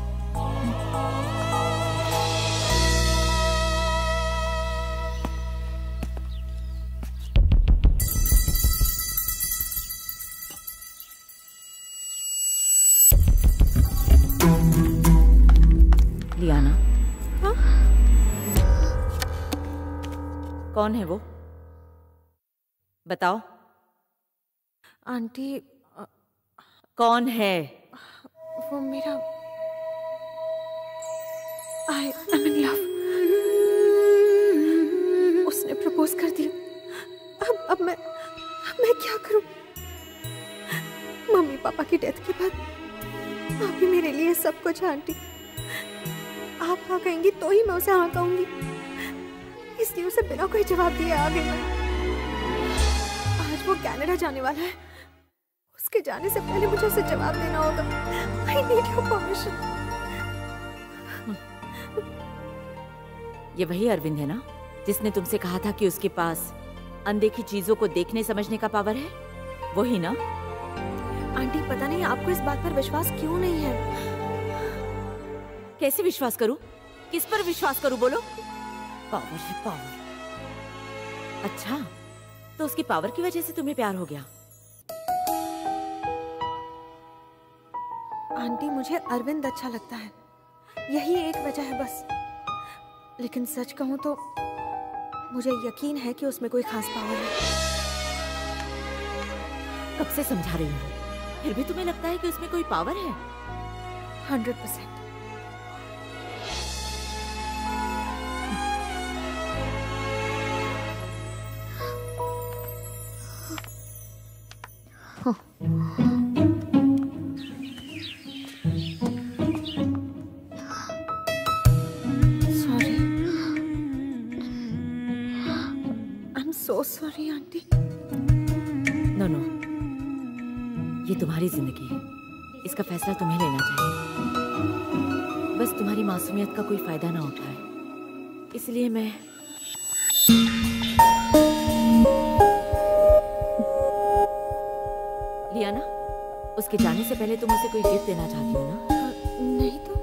लियाना। हाँ? कौन है वो? बताओ। आंटी। कौन है? वो मेरा आई एम इन लव। उसने प्रपोज कर दिया। अब अब मैं अब मैं क्या करूं? मम्मी पापा की डेथ के बाद आप ही मेरे लिए सब कुछ। आंटी आप हाँ कहेंगी तो ही मैं उसे हाँ कहूंगी, इसलिए उसे बिना कोई जवाब दिए आ गई। आज वो कनाडा जाने वाला है, उसके जाने से पहले मुझे उसे जवाब देना होगा। I need your permission. ये वही अरविंद है ना जिसने तुमसे कहा था कि उसके पास अनदेखी चीजों को देखने समझने का पावर है? वही ना? आंटी पता नहीं आपको इस बात पर विश्वास क्यों नहीं है। कैसे विश्वास करूं? किस पर विश्वास करूं बोलो? पावर है पावर। अच्छा, तो उसकी पावर की वजह से तुम्हें प्यार हो गया? आंटी मुझे अरविंद अच्छा लगता है, यही एक वजह है बस। लेकिन सच कहूं तो मुझे यकीन है कि उसमें कोई खास पावर है। कब से समझा रही हूँ, फिर भी तुम्हें लगता है कि उसमें कोई पावर है? Hundred percent. Sorry, I am so sorry aunty. No no, ये तुम्हारी जिंदगी है, इसका फैसला तुम्हें लेना चाहिए। बस तुम्हारी मासूमियत का कोई फायदा ना उठाए, इसलिए मैं लियाना, उसके जाने से पहले तुम उसे कोई गिफ्ट देना चाहती हो ना? नहीं तो।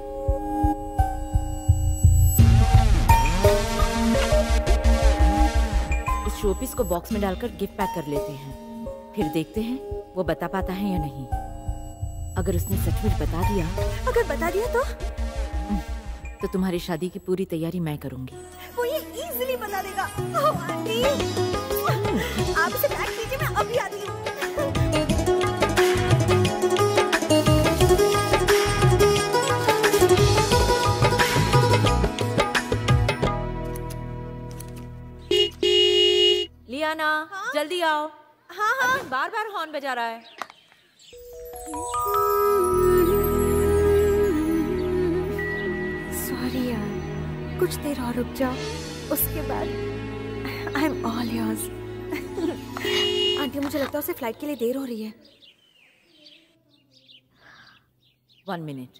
इस शोपीस को बॉक्स में डालकर गिफ्ट पैक कर लेते हैं, फिर देखते हैं वो बता पाता है या नहीं। अगर उसने सचमुच बता दिया अगर बता दिया तो तो तुम्हारी शादी की पूरी तैयारी मैं करूंगी। वो ये इजीली बता देगा। ओह आंटी, आप इसे पैक कीजिए, मैं अभी आती हूँ। लियाना, हाँ? जल्दी आओ। हाँ हाँ, बार बार हॉर्न बजा रहा है। सॉरी यार, कुछ देर और रुक जाओ, उसके बाद I am all yours. Aunty, मुझे लगता है उसे फ्लाइट के लिए देर हो रही है। One minute.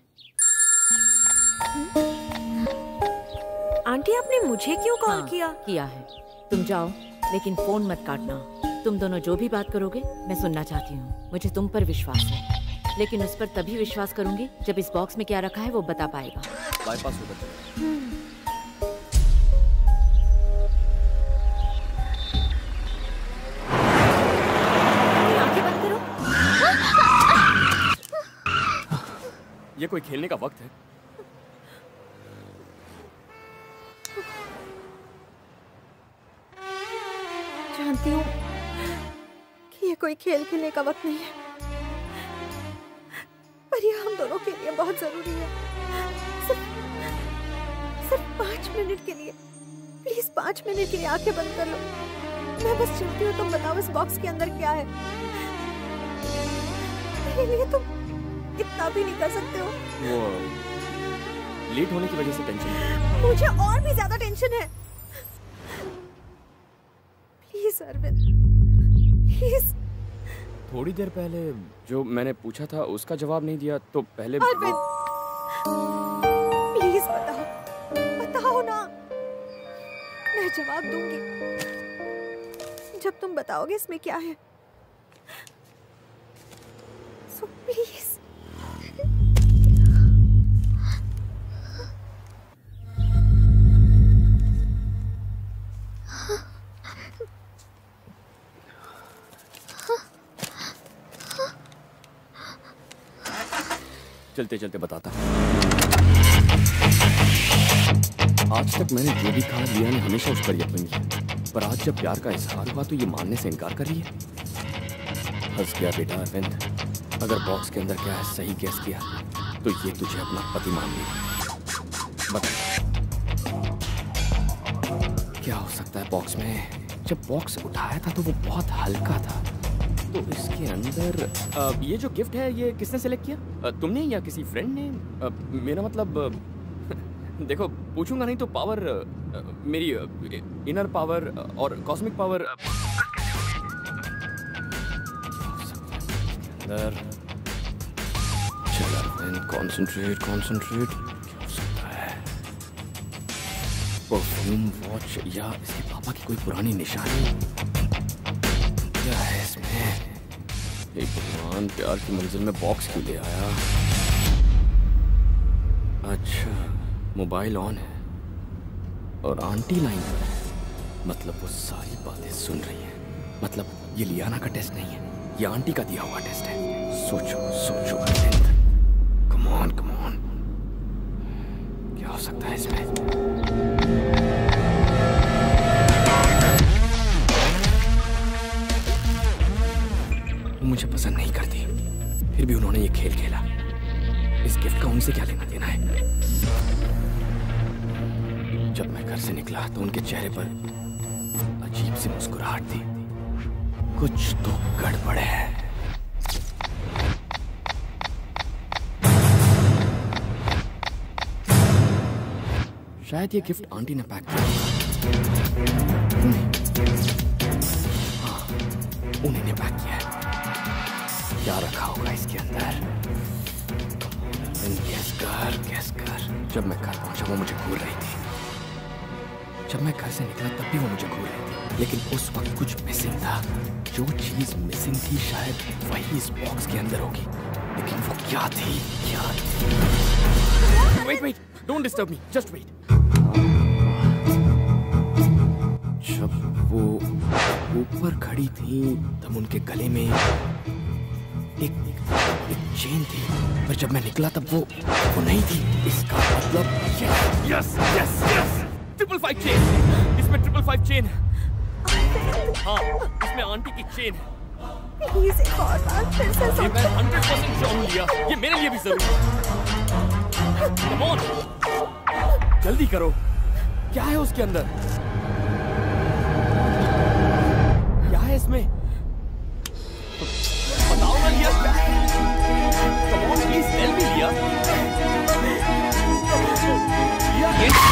आंटी, आपने मुझे क्यों कॉल हाँ, किया? किया है। तुम जाओ, लेकिन फोन मत काटना। तुम दोनों जो भी बात करोगे मैं सुनना चाहती हूँ। मुझे तुम पर विश्वास है, लेकिन उस पर तभी विश्वास करूंगी जब इस बॉक्स में क्या रखा है वो बता पाएगा। बाईपास होकर चलो। आंखें बंद करो। ये कोई खेलने का वक्त है? जानती हूँ कि ये कोई खेल खेलने का वक्त नहीं है, पर ये हम दोनों के लिए बहुत जरूरी है। सिर्फ सिर्फ पाँच मिनट के लिए, प्लीज पाँच मिनट के लिए आंखें बंद कर लो। मैं बस चाहती हूँ तुम बताओ इस बॉक्स के अंदर क्या है। मेरे लिए तुम इतना भी नहीं कर सकते हो। वो लेट होने की वजह से टेंशन है। मुझे और भी ज्यादा टेंशन है। Please Arvind, please. थोड़ी देर पहले जो मैंने पूछा था उसका जवाब नहीं दिया तो पहले अरविंद, प्लीज बताओ, बताओ ना। मैं जवाब दूंगी जब तुम बताओगे इसमें क्या है। So please. चलते चलते बताता। आज तक मैंने जो भी कहा लिया ने हमेशा उस पर यकीन किया, पर आज जब प्यार का इजहार हुआ तो ये मानने से इनकार कर रही है। हंस गया बेटा अरविंद, अगर बॉक्स के अंदर क्या है सही गैस किया तो ये तुझे अपना पति मान लिया। बता क्या हो सकता है बॉक्स में? जब बॉक्स उठाया था तो वो बहुत हल्का था, तो इसके अंदर आ, ये जो गिफ्ट है ये किसने सेलेक्ट किया? आ, तुमने या किसी फ्रेंड ने? आ, मेरा मतलब आ, देखो पूछूंगा नहीं तो पावर आ, मेरी इनर पावर और कॉस्मिक पावर अंदर। चल अरविंद, कंसंट्रेट कंसंट्रेट। क्या हो सकता है? परफ्यूम, वॉच या इसके पापा की कोई पुरानी निशानी? क्या है इसमें? एक भगवान, प्यार की मंजिल में बॉक्स क्यों ले आया? अच्छा, मोबाइल ऑन है और आंटी लाइन पर है, मतलब वो सारी बातें सुन रही है। मतलब ये लियाना का टेस्ट नहीं है, ये आंटी का दिया हुआ टेस्ट है। सोचो सोचो Arvind, come on come on. क्या हो सकता है इसमें? मुझे पसंद नहीं करती, फिर भी उन्होंने ये खेल खेला। इस गिफ्ट का उनसे क्या लेना देना है? जब मैं घर से निकला तो उनके चेहरे पर अजीब सी मुस्कुराहट थी। कुछ तो गड़बड़ है। शायद ये गिफ्ट आंटी ने पैक किया। हाँ, उन्हीं ने पैक किया है। क्या रखा होगा इसके अंदर? गैस कर, गैस कर। जब मैं घर पहुंचा वो मुझे घूर रही थी। जब मैं घर से निकला तब भी वो मुझे घूर रही थी, लेकिन उस वक्त कुछ मिसिंग था। जो चीज मिसिंग थी शायद वही इस बॉक्स के अंदर होगी, लेकिन वो क्या थी? क्या थी? Wait wait, don't disturb me, just wait. जब वो ऊपर खड़ी थी तब उनके गले में एक, एक, एक चेन थी, पर जब मैं निकला तब वो वो नहीं थी। इसका मतलब yes yes yes yes triple five chain. इसमें ट्रिपल फाइव चेन। हाँ, इसमें आंटी की चेन। प्लीज एक और बार फिर से ये मैं हंड्रेड परसेंट श्योर हूँ लिया, ये मेरे लिए भी जरूरी है। कम ऑन, जल्दी करो। क्या है उसके अंदर? क्या है इसमें? बताओ ना लिया, क्या है? Come on please tell me Lia. Lia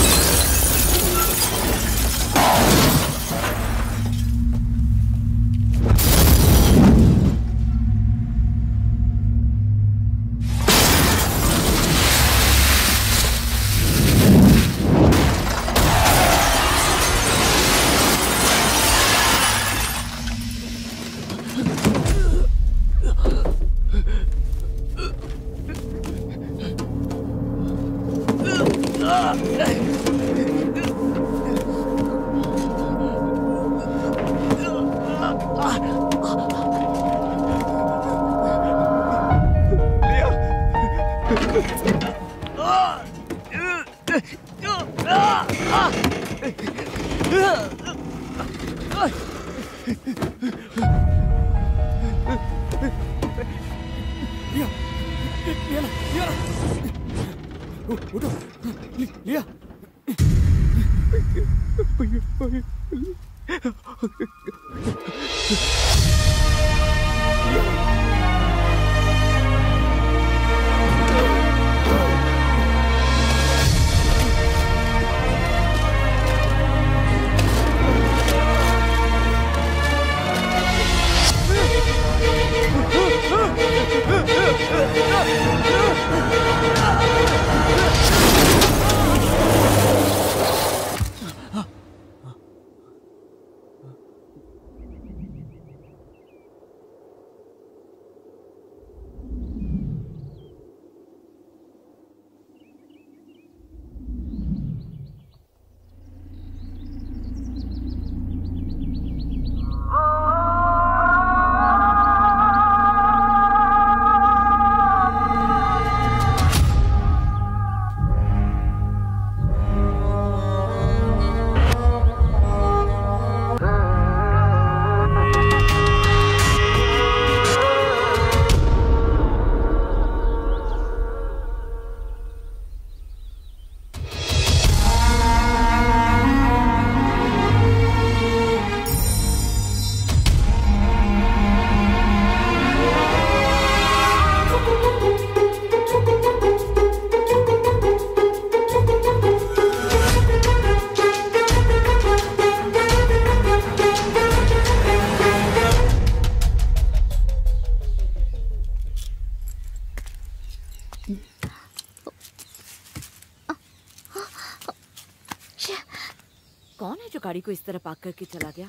गाड़ी को इस तरह पार्क करके चला गया।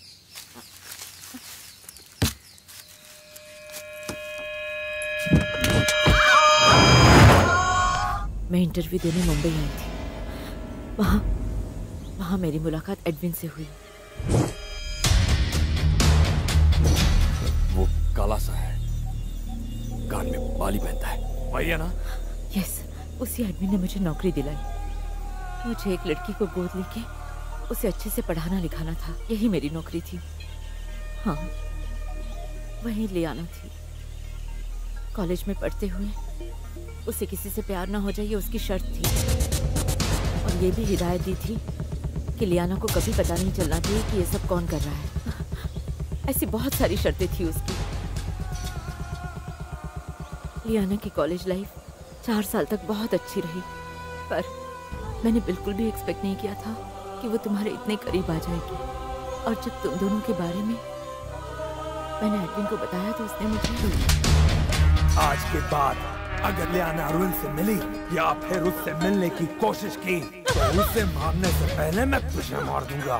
मैं इंटरव्यू देने मुंबई आई थी। वहां वहां मेरी मुलाकात एडविन से हुई। वो काला सा है, कान में बाली पहनता है, वही है ना? यस, उसी एडमिन ने मुझे नौकरी दिलाई। मुझे एक लड़की को गोद लेके उसे अच्छे से पढ़ाना लिखाना था, यही मेरी नौकरी थी। हाँ, वही लियाना थी। कॉलेज में पढ़ते हुए उसे किसी से प्यार ना हो जाए ये उसकी शर्त थी, और ये भी हिदायत दी थी कि लियाना को कभी पता नहीं चलना चाहिए कि ये सब कौन कर रहा है। ऐसी बहुत सारी शर्तें थी उसकी। लियाना की कॉलेज लाइफ चार साल तक बहुत अच्छी रही, पर मैंने बिल्कुल भी एक्सपेक्ट नहीं किया था कि वो तुम्हारे इतने करीब आ जाएगी। और जब तुम दोनों के बारे में मैंने एडविन को बताया तो उसने मुझे आज के बाद अगर लियाना अरविंद से मिली या फिर उससे मिलने की कोशिश की तो उसे मारने से पहले मैं तुझे मार दूंगा।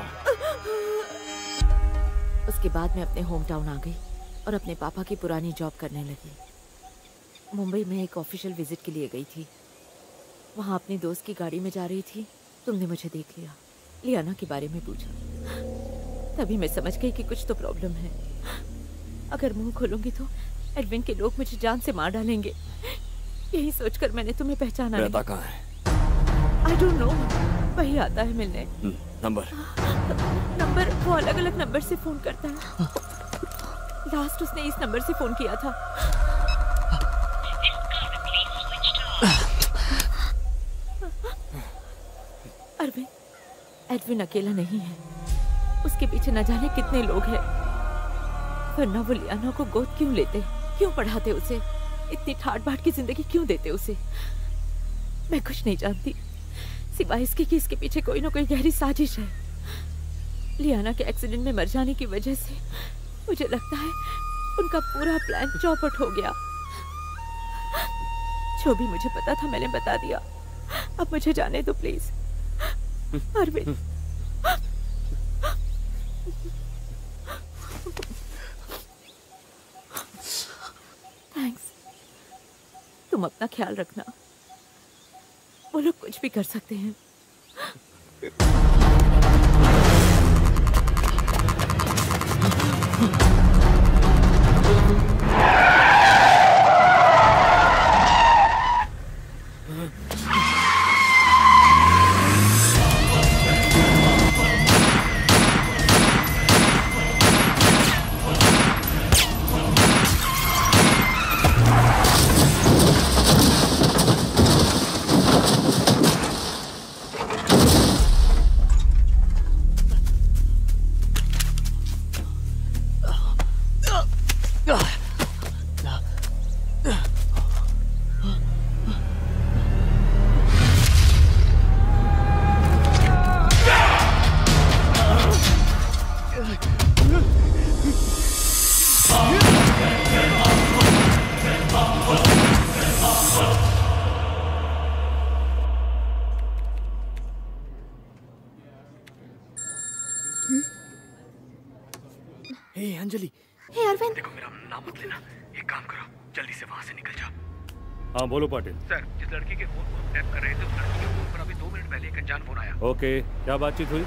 उसके बाद मैं अपने होम टाउन आ गई और अपने पापा की पुरानी जॉब करने लगी। मुंबई में एक ऑफिशियल विजिट के लिए गई थी। वहाँ अपनी दोस्त की गाड़ी में जा रही थी, तुमने मुझे देख लिया, लियाना के बारे में पूछा। तभी मैं समझ गई कि कुछ तो प्रॉब्लम है। अगर मुंह खोलूंगी तो एडविन के लोग मुझे जान से मार डालेंगे। यही सोचकर मैंने तुम्हें पहचाना नहीं। कहाँ है? आई डोंट नो, वही आता है मिलने। नंबर नंबर वो अलग अलग नंबर से फोन करता है। लास्ट उसने इस नंबर से फोन किया था। अरविंद, एडविन अकेला नहीं है, उसके पीछे न जाने कितने लोग हैं। वरना वो लियाना को गोद क्यों लेते, क्यों पढ़ाते उसे, इतनी ठाट बाट की जिंदगी क्यों देते उसे। मैं कुछ नहीं जानती, सिवाय इसके कि इसके पीछे कोई ना कोई गहरी साजिश है। लियाना के एक्सीडेंट में मर जाने की वजह से मुझे लगता है उनका पूरा प्लान चौपट हो गया। जो भी मुझे पता था मैंने बता दिया। अब मुझे जाने दो प्लीज। अरविंद, थैंक्स। तुम अपना ख्याल रखना। वो लोग कुछ भी कर सकते हैं। अंजलि, हे अरविंद, देखो मेरा नाम मत लेना। एक काम करो, जल्दी से वहां से निकल जाओ। हाँ बोलो पाटिल। सर, जिस लड़की के फोन को हम टैप कर रहे थे उस लड़की के फोन पर अभी दो मिनट पहले एक अनजान फोन आया। ओके, क्या बातचीत हुई?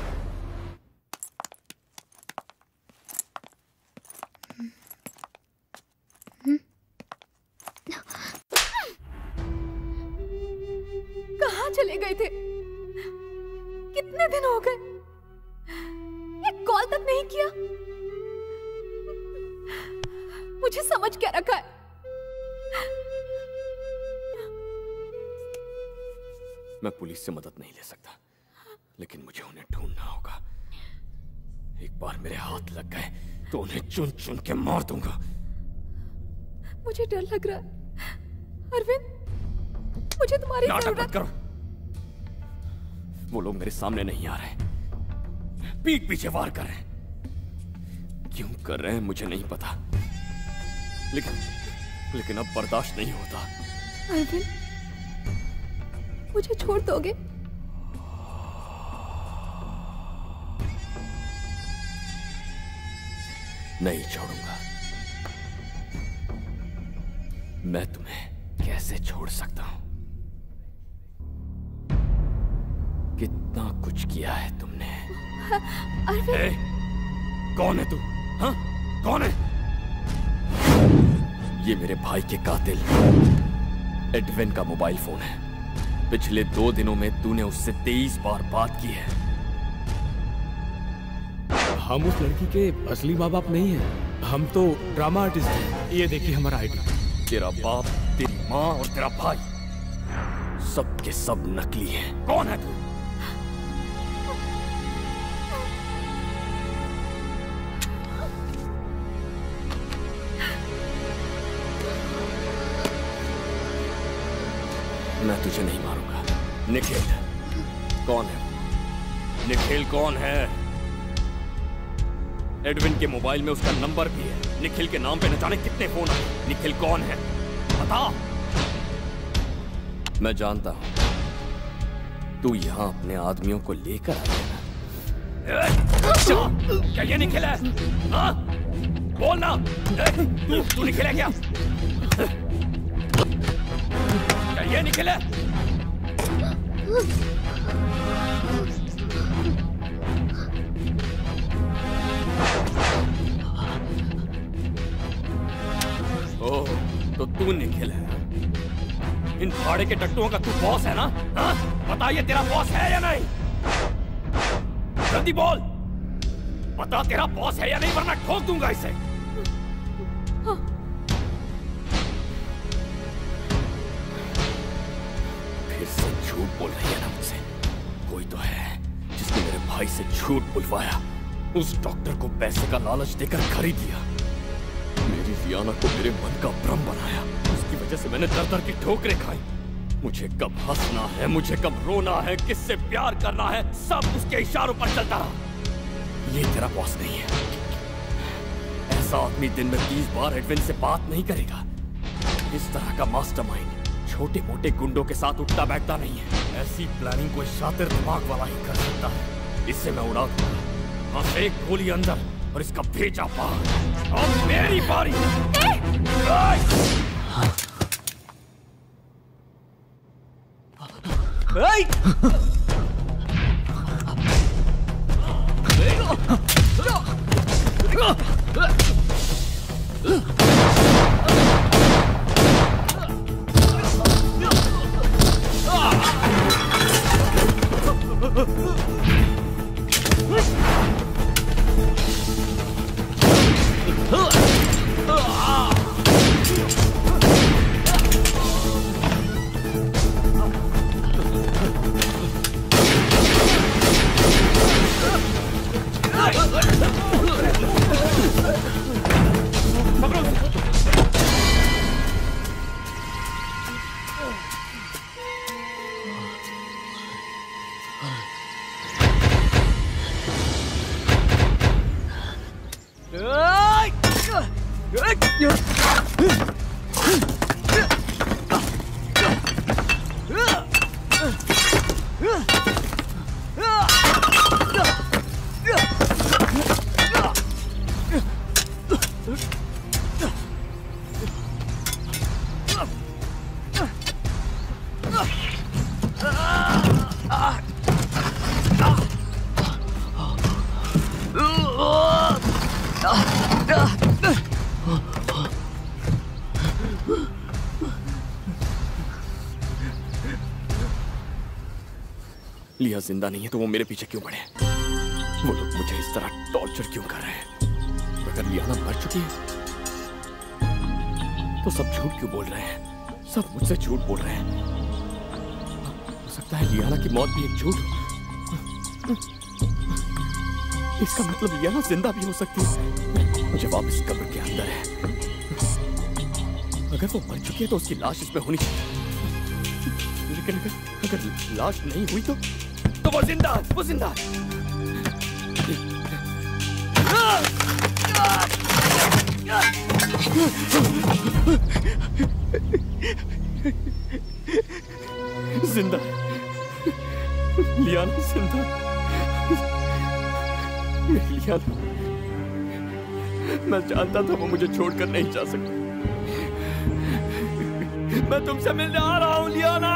कहाँ चले गए थे? कितने दिन हो गए, एक कॉल तक नहीं किया। मुझे समझ क्या रखा है? मैं पुलिस से मदद नहीं ले सकता, लेकिन मुझे उन्हें ढूंढना होगा। एक बार मेरे हाथ लग गए तो उन्हें चुन चुन के मार दूंगा। मुझे डर लग रहा है अरविंद, मुझे तुम्हारी नाटक मत करो। वो लोग मेरे सामने नहीं आ रहे, पीठ पीछे वार कर रहे हैं। क्यों कर रहे हैं मुझे नहीं पता, लेकिन लेकिन अब बर्दाश्त नहीं होता। अरविंद, मुझे छोड़ दोगे? नहीं छोड़ूंगा। मैं तुम्हें कैसे छोड़ सकता हूं? कितना कुछ किया है तुमने। अरविंद, ए, कौन है तू? हाँ? कौन है? ये मेरे भाई के कातिल एडविन का मोबाइल फोन है। पिछले दो दिनों में तूने उससे तेईस बार बात की है। हम उस लड़की के असली माँ बाप नहीं हैं, हम तो ड्रामा आर्टिस्ट हैं। ये देखिए हमारा आईडी। तेरा बाप, तेरी माँ और तेरा भाई सब के सब नकली हैं। कौन है तू? मैं तुझे नहीं मारूंगा। निखिल कौन है? निखिल कौन है? एडविन के मोबाइल में उसका नंबर भी है। निखिल के नाम पे न जाने कितने फोन आए। निखिल कौन है बता। मैं जानता हूं तू यहां अपने आदमियों को लेकर आया है। क्या ये निखिल है? हाँ? बोल ना। तू तू निखिल है क्या? क्या ये निखिल है? ओह, तो तू निखिल है। इन भाड़े के टट्टुओं का तू बॉस है ना? हाँ? बता ये तेरा बॉस है या नहीं? जल्दी बोल। बता तेरा बॉस है या नहीं, वरना ठोक दूंगा इसे। फिर से झूठ बोल रही है ना मुझसे। कोई तो है जिसने मेरे भाई से झूठ बुलवाया। उस डॉक्टर को पैसे का लालच देकर खरीद लिया। मेरी रियाना को मेरे मन का भ्रम बनाया। उसकी वजह से मैंने दर दर की ठोकरें खाई। मुझे कब हंसना है, मुझे कब रोना है, किससे प्यार करना है, सब उसके इशारों पर चलता रहा। ये तेरा बॉस नहीं है। ऐसा आदमी दिन में तीस बार एडविन से बात नहीं करेगा। इस तरह का मास्टरमाइंड छोटे मोटे गुंडों के साथ उठता बैठता नहीं है। ऐसी प्लानिंग कोई शातिर दिमाग वाला ही कर सकता है। इससे मैं उड़ा दूंगा। बस एक गोली अंदर और इसका भेजा बाहर। अब मेरी बारी। लिया जिंदा नहीं है तो वो मेरे पीछे क्यों पड़े? वो लोग मुझे इस तरह टॉर्चर क्यों कर रहे हैं? अगर लियाना मर चुकी है तो सब झूठ क्यों बोल रहे हैं? सब मुझसे झूठ बोल रहे हैं। हो सकता है लियाना की मौत भी एक झूठ हो। इसका मतलब लियाना जिंदा भी हो सकती है। मुझे वापस कब्र के अंदर है। अगर वो मर चुकी है तो उसकी लाश इसमें होनी चाहिए। लेकिन अगर अगर लाश नहीं हुई तो तो वो जिंदा वो जिंदा जिंदा लियाना जिंदा। लियाना, मैं जानता था वो मुझे छोड़कर नहीं जा सकती। मैं तुमसे मिलने आ रहा हूं लियाना।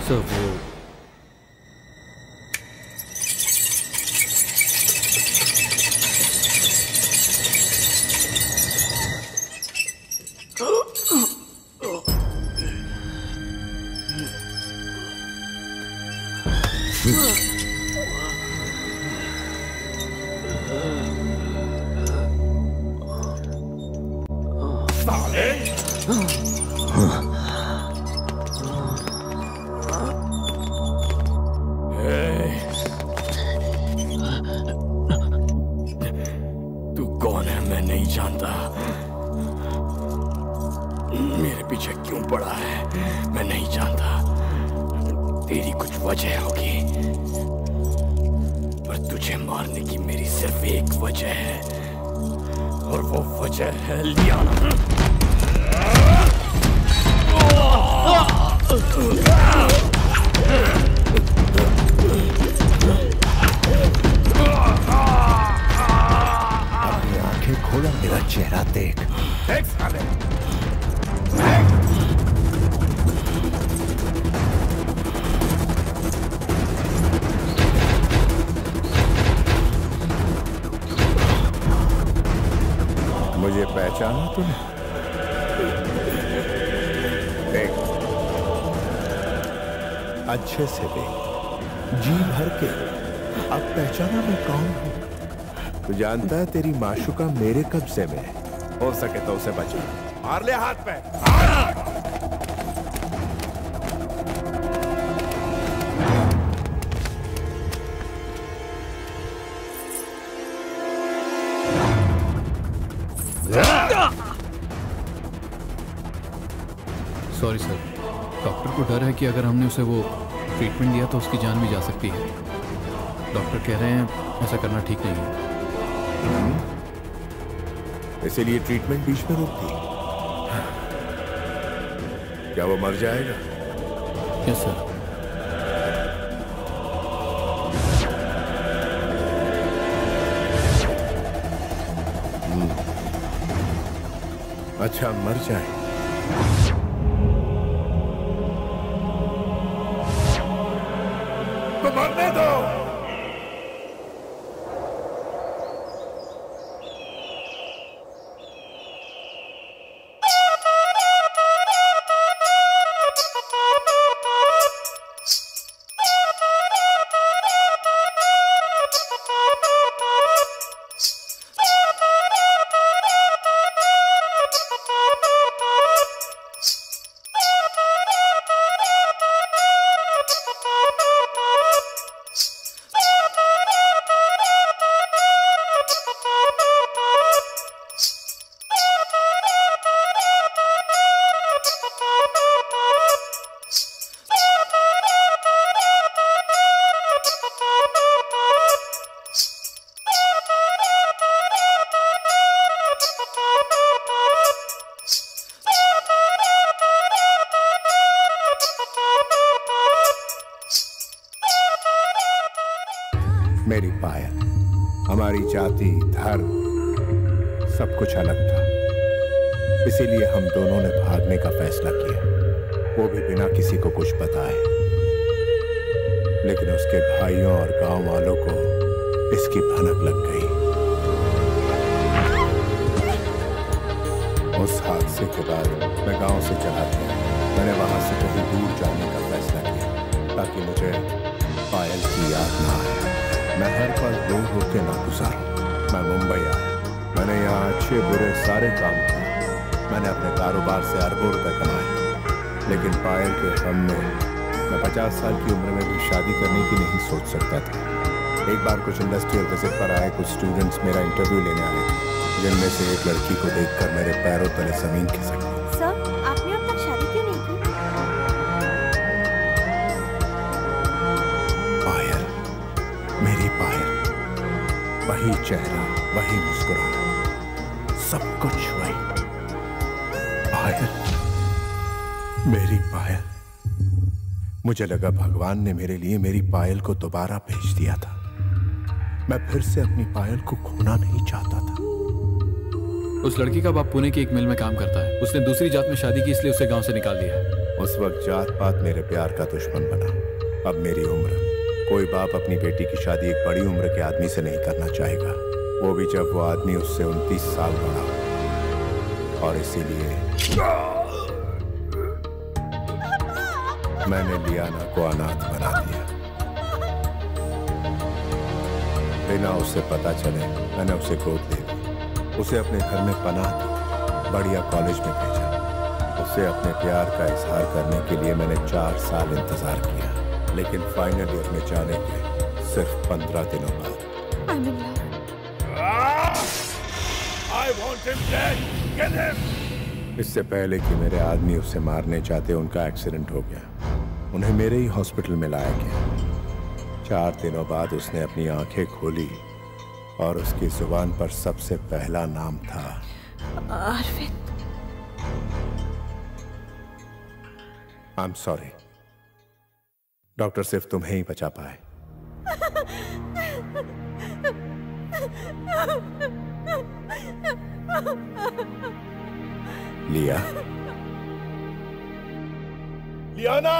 सर वो तू कौन है मैं नहीं जानता। मेरे पीछे क्यों पड़ा है मैं नहीं जानता। तेरी कुछ वजह होगी, पर तुझे मारने की मेरी सिर्फ एक वजह है, और वो वजह है लियाना। अपनी आंखें खोला, मेरा चेहरा देख। देख साले, मुझे पहचाना तूने? देख, अच्छे से देख, जी भर के। अब पहचाना मैं कौन हूं? तू जानता है तेरी माशुका मेरे कब्जे में है। हो सके तो उसे बचा। मार ले हाथ पे। सॉरी सर, डॉक्टर को डर है कि अगर हमने उसे वो ट्रीटमेंट दिया तो उसकी जान भी जा सकती है। डॉक्टर कह रहे हैं ऐसा करना ठीक नहीं है। इसीलिए ट्रीटमेंट बीच में रोक दी। क्या वो मर जाएगा? Yes sir. अच्छा, मर जाए। तो मरने दो। मेरी पायल, हमारी जाति, धर्म सब कुछ अलग था। इसीलिए हम दोनों ने भागने का फैसला किया, वो भी बिना किसी को कुछ बताए। लेकिन उसके भाइयों और गांव वालों को इसकी भनक लग गई। उस हादसे के बाद मैं गांव से चला गया। मैंने वहां से कहीं दूर जाने का फैसला किया ताकि मुझे पायल की याद ना आए, मैं हर पल दूर होके ना गुजारूं। मैं मुंबई आया। मैंने यहाँ अच्छे बुरे सारे काम किए। मैंने अपने कारोबार से अरबों रुपए कमाए, लेकिन पायल के गम में मैं पचास साल की उम्र में भी शादी करने की नहीं सोच सकता था। एक बार कुछ इंडस्ट्रियल विजिट पर आए कुछ स्टूडेंट्स मेरा इंटरव्यू लेने आए थे, जिनमें से एक लड़की को देखकर मेरे पैरों तले जमीन खिसक गई। सर, आपने अब तक शादी क्यों नहीं की? पायल, मेरी पायल, वही चेहरा, वही मुस्कुराहट, सब कुछ वही। पायल, मेरी पायल। मुझे लगा भगवान ने मेरे लिए मेरी पायल को दोबारा भेज दिया था। मैं फिर से अपनी पायल को खोना नहीं चाहता था। उस लड़की का बाप पुणे की एक मिल में काम करता है। उसने दूसरी जात में शादी की, इसलिए उसे गांव से निकाल दिया। उस वक्त जात पात मेरे प्यार का दुश्मन बना। अब मेरी उम्र, कोई बाप अपनी बेटी की शादी एक बड़ी उम्र के आदमी से नहीं करना चाहेगा, वो भी जब वो आदमी उससे उनतीस साल बड़ा हो। और इसीलिए मैंने लियाना को अनाथ बना दिया। बिना उसे पता चले मैंने उसे गोद ले ली, उसे अपने घर में पनाह दी, बढ़िया कॉलेज में भेजा। उसे अपने प्यार का इजहार करने के लिए मैंने चार साल इंतजार किया, लेकिन फाइनल ईयर में जाने के सिर्फ पंद्रह दिनों बाद I'm in love. I want him dead. Get him. इससे पहले कि मेरे आदमी उसे मारने चाहते, उनका एक्सीडेंट हो गया। उन्हें मेरे ही हॉस्पिटल में लाया गया। चार दिनों बाद उसने अपनी आंखें खोली और उसकी जुबान पर सबसे पहला नाम था Arvind. I am sorry, doctor सिर्फ तुम्हें ही बचा पाए। लिया लियाना,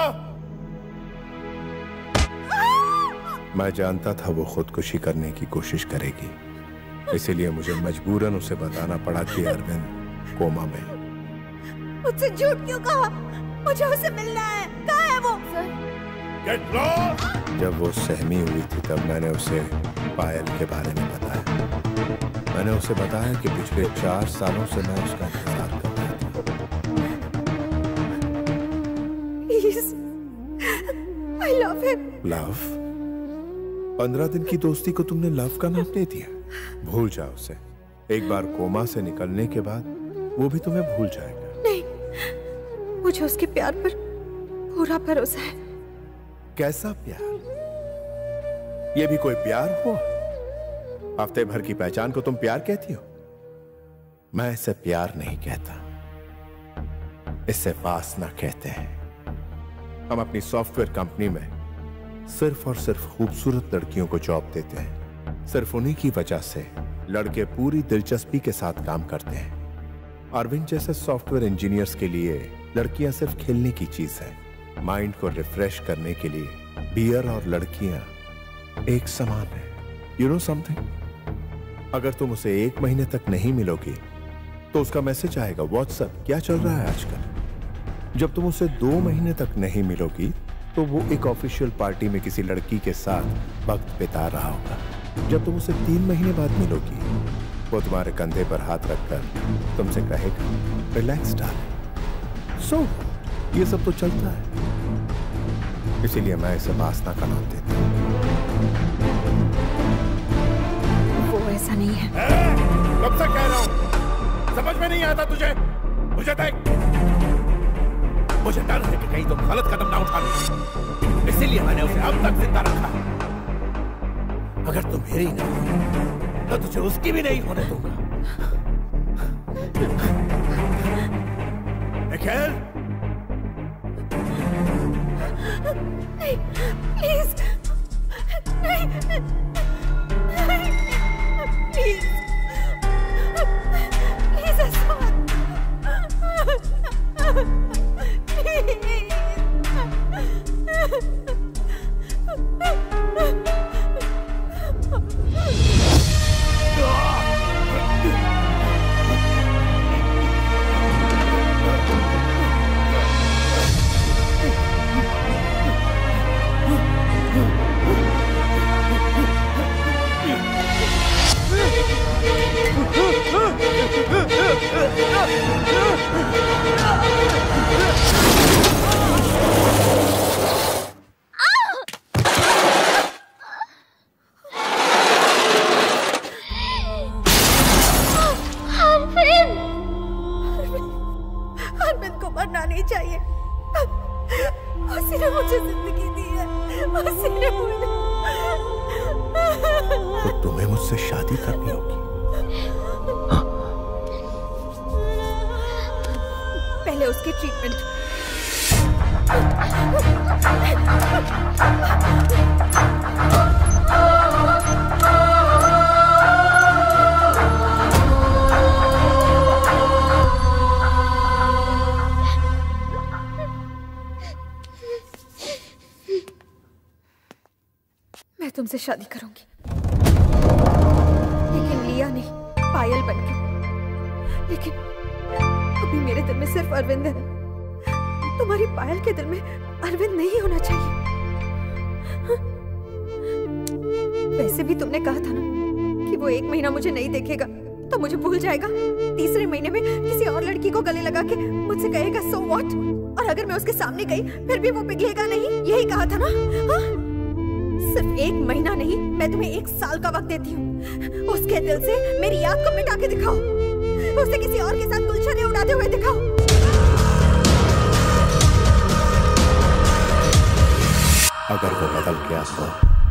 मैं जानता था वो खुदकुशी करने की कोशिश करेगी, इसीलिए मुझे मजबूरन उसे बताना पड़ा कि अरविंद कोमा में। मुझसे झूठ क्यों कहा? मुझे उसे मिलना है। कहाँ है वो? Get lost! जब वो सहमी हुई थी तब मैंने उसे पायल के बारे में बताया। मैंने उसे बताया कि पिछले चार सालों से मैं उसका इंतजार कर रहा था। Please, I love him. Love? पंद्रह दिन की दोस्ती को तुमने लव का नाम दे दिया? भूल जाओ उसे। एक बार कोमा से निकलने के बाद वो भी तुम्हें भूल जाएगा। नहीं, मुझे उसके प्यार पर पूरा भरोसा है। कैसा प्यार? ये भी कोई प्यार हुआ? हफ्ते भर की पहचान को तुम प्यार कहती हो? मैं इसे प्यार नहीं कहता, इसे वासना कहते हैं। हम अपनी सॉफ्टवेयर कंपनी में सिर्फ और सिर्फ खूबसूरत लड़कियों को जॉब देते हैं। सिर्फ उन्हीं की वजह से लड़के पूरी दिलचस्पी के साथ काम करते हैं। अरविंद जैसे सॉफ्टवेयर इंजीनियर्स के लिए लड़कियां सिर्फ खेलने की चीज है। माइंड को रिफ्रेश करने के लिए बियर और लड़कियां एक समान है। You know something? अगर तुम उसे एक महीने तक नहीं मिलोगी तो उसका मैसेज आएगा, व्हाट्सएप क्या चल रहा है आजकल। जब तुम उसे दो महीने तक नहीं मिलोगी तो वो एक ऑफिशियल पार्टी में किसी लड़की के साथ वक्त बिता रहा होगा। जब तुम उसे तीन महीने बाद मिलोगी वो तुम्हारे कंधे पर हाथ रखकर तुमसे कहेगा, रिलैक्स डार्लिंग। सो ये सब तो चलता है, इसीलिए मैं इसे वासना का नाम देता हूं। वो ऐसा नहीं है। कब से कह रहा हूं, समझ में नहीं आता तुझे? मुझे देख, मुझे डर है कि कहीं तुम गलत कदम ना उठा लो, इसीलिए मैंने उसे अब तक जिंदा रखा। अगर तुम मेरी ना हो तो तुझे उसकी भी नहीं होने दूंगा। निखिल, नहीं, प्लीज, नहीं, नहीं, प्लीज, प्लीज ऐसा मत, अरविंद को मरना नहीं चाहिए। उसी ने मुझे जिंदगी दी है, उसी ने मुझे। तो तुम्हें मुझसे शादी करनी होगी। पहले उसकी ट्रीटमेंट। मैं तुमसे शादी करूंगी, लेकिन लिया नहीं, पायल बनके। लेकिन अभी मेरे दिल में सिर्फ अरविंद है। तुम्हारी पायल के दिल में अरविंद नहीं होना चाहिए। वैसे भी तुमने कहा था ना कि वो एक महीना मुझे नहीं देखेगा तो मुझे भूल जाएगा। तीसरे महीने में किसी और लड़की को गले लगा के मुझसे कहेगा सो व्हाट, और अगर मैं उसके सामने गई फिर भी वो पिघलेगा नहीं, यही कहा था ना? हा? सिर्फ एक महीना नहीं, मैं तुम्हें एक साल का वक्त देती हूँ। उसके दिल से मेरी याद को मिटा के दिखाओ, उसे किसी और के साथ गुलशने उड़ाते हुए दिखाओ। अगर वो बदल गया तो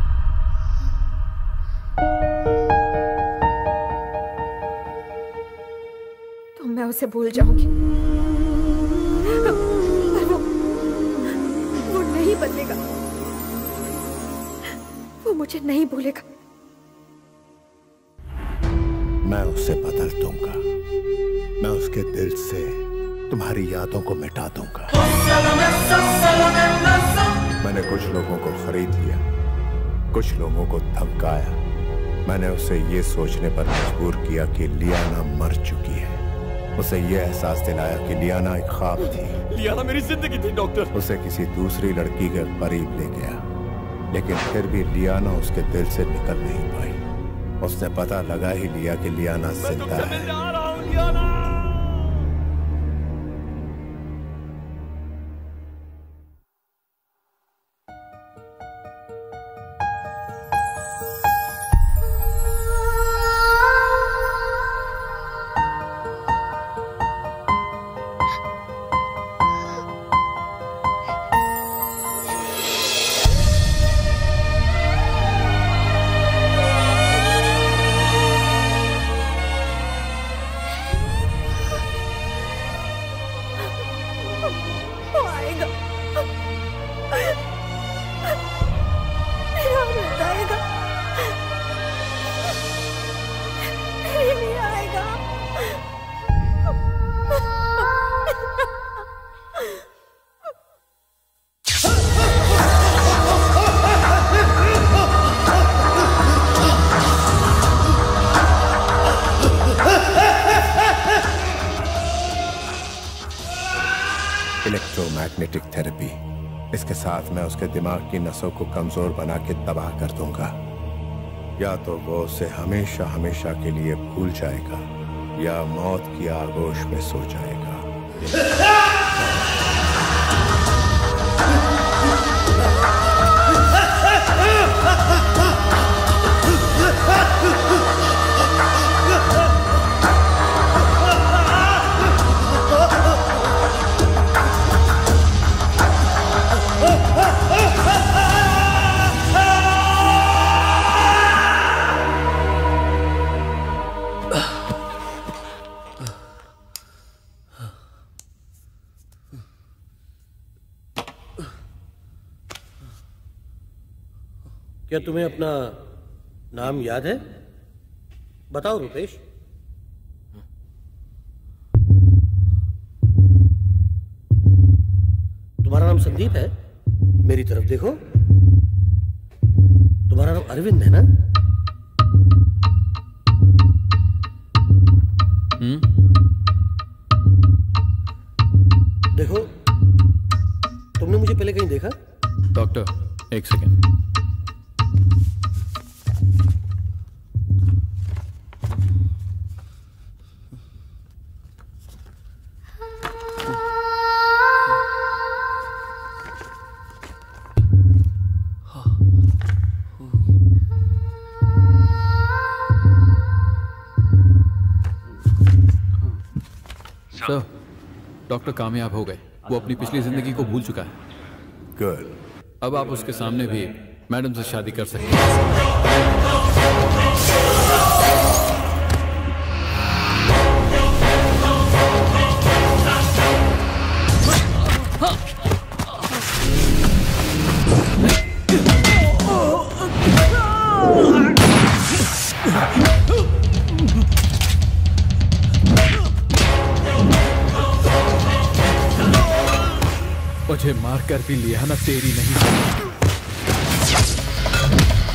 तो मैं उसे भूल जाऊंगी, पर वो वो नहीं बदलेगा, वो मुझे नहीं भूलेगा। मैं उसे बदल दूंगा, मैं उसके दिल से तुम्हारी यादों को मिटा दूंगा। मैंने कुछ लोगों को खरीद लिया, कुछ लोगों को धमकाया। मैंने उसे ये सोचने पर मजबूर किया कि लियाना मर चुकी है। उसे ये एहसास दिलाया कि लियाना एक ख्वाब थी। लियाना मेरी जिंदगी थी डॉक्टर। उसे किसी दूसरी लड़की के करीब ले गया, लेकिन फिर भी लियाना उसके दिल से निकल नहीं पाई। उसने पता लगा ही लिया कि लियाना जिंदा है। इलेक्ट्रोमैग्नेटिक थेरेपी, इसके साथ मैं उसके दिमाग की नसों को कमजोर बना के तबाह कर दूंगा। या तो वो उसे हमेशा हमेशा के लिए भूल जाएगा या मौत की आगोश में सो जाएगा। क्या तुम्हें अपना नाम याद है? बताओ रुपेश। तुम्हारा नाम संदीप है? मेरी तरफ देखो। तुम्हारा नाम अरविंद है ना? हम्म। देखो, तुमने मुझे पहले कहीं देखा? डॉक्टर एक सेकेंड। सर, डॉक्टर कामयाब हो गए। वो अपनी पिछली जिंदगी को भूल चुका है। गुड। अब आप उसके सामने भी मैडम से शादी कर सकते हैं। मुझे मारकर भी लियाना तेरी नहीं।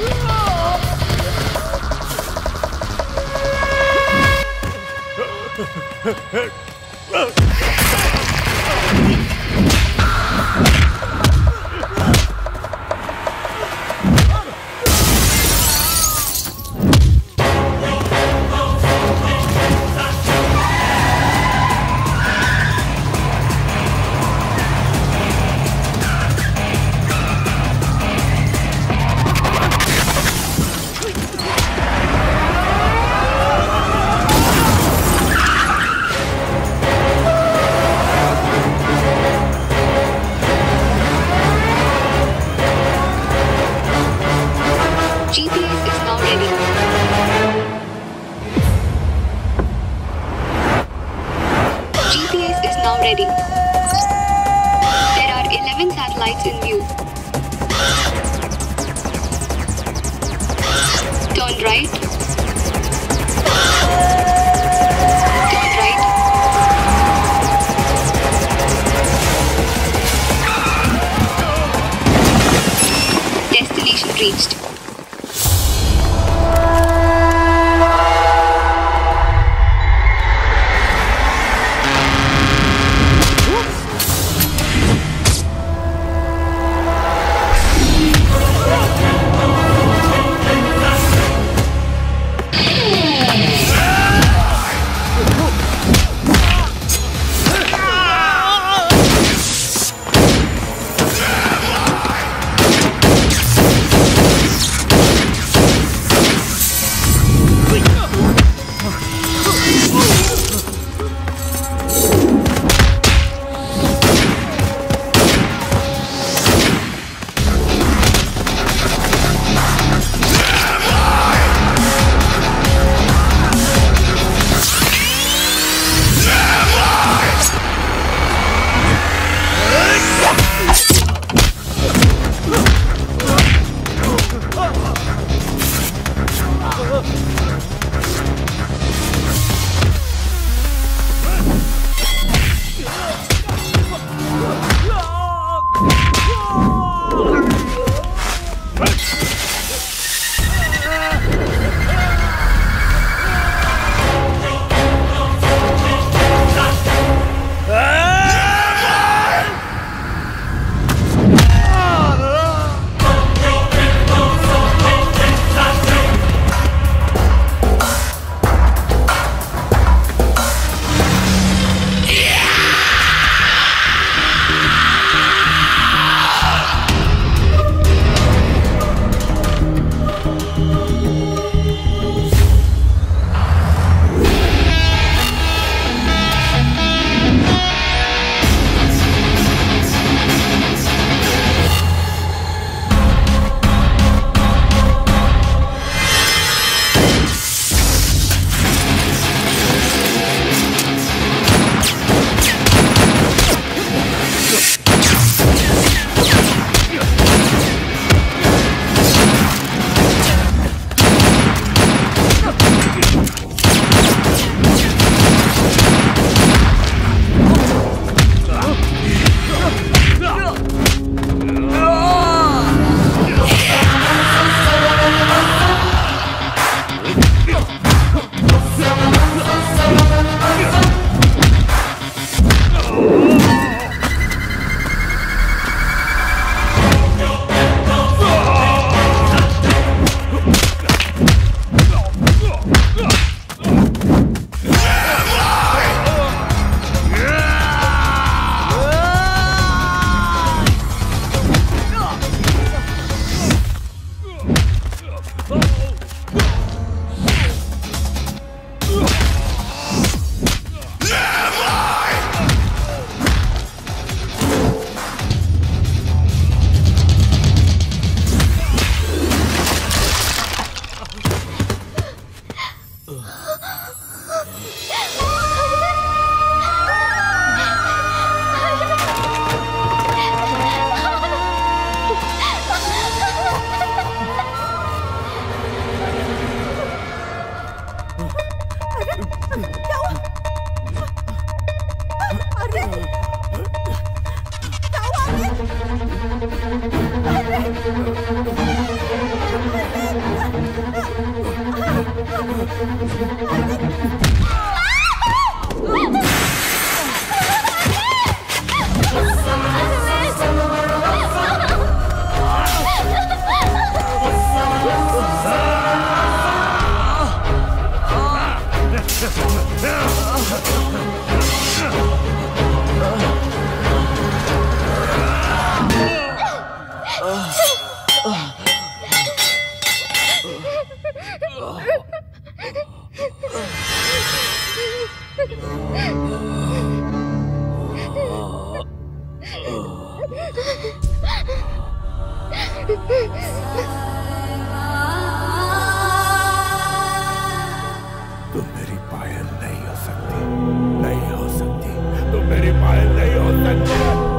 तुम मेरी पायल नहीं हो सकती, नहीं हो सकती, तुम मेरी पायल नहीं हो सकती।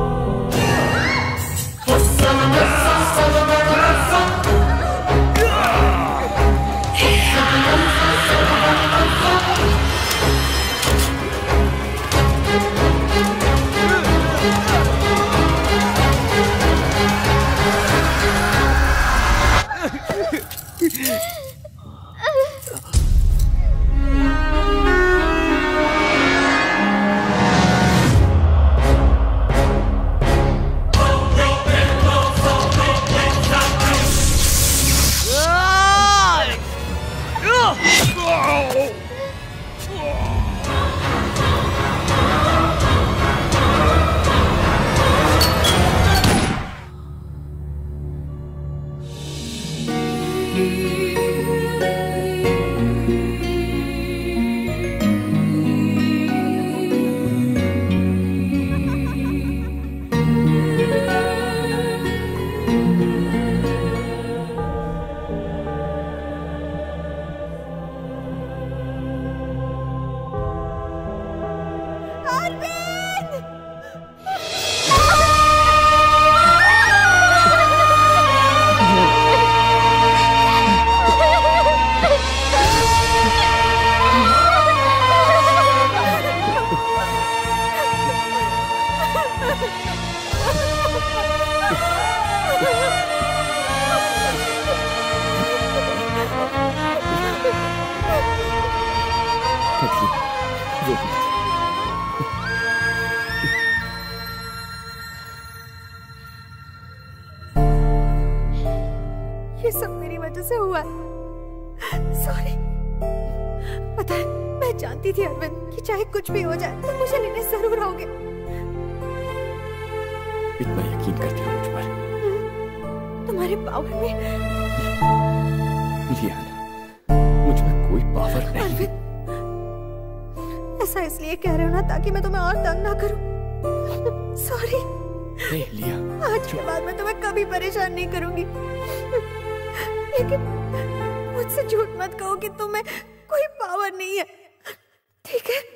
ये सब मेरी वजह से हुआ है। सॉरी। पता है, मैं जानती थी अरविंद कि चाहे कुछ भी हो जाए तुम मुझे लेने जरूर आओगे। इतना यकीन करती हो मुझ पर? तुम्हारे पावर में लियाना, मुझ में कोई पावर नहीं। अरविंद, ऐसा इसलिए कह रहे हो ना ताकि मैं तुम्हें और तंग ना करूं। सॉरी। लिया, आज के बाद मैं तुम्हें कभी परेशान नहीं करूंगी। लेकिन मुझसे झूठ मत कहो कि तुम्हें कोई पावर नहीं है, ठीक है?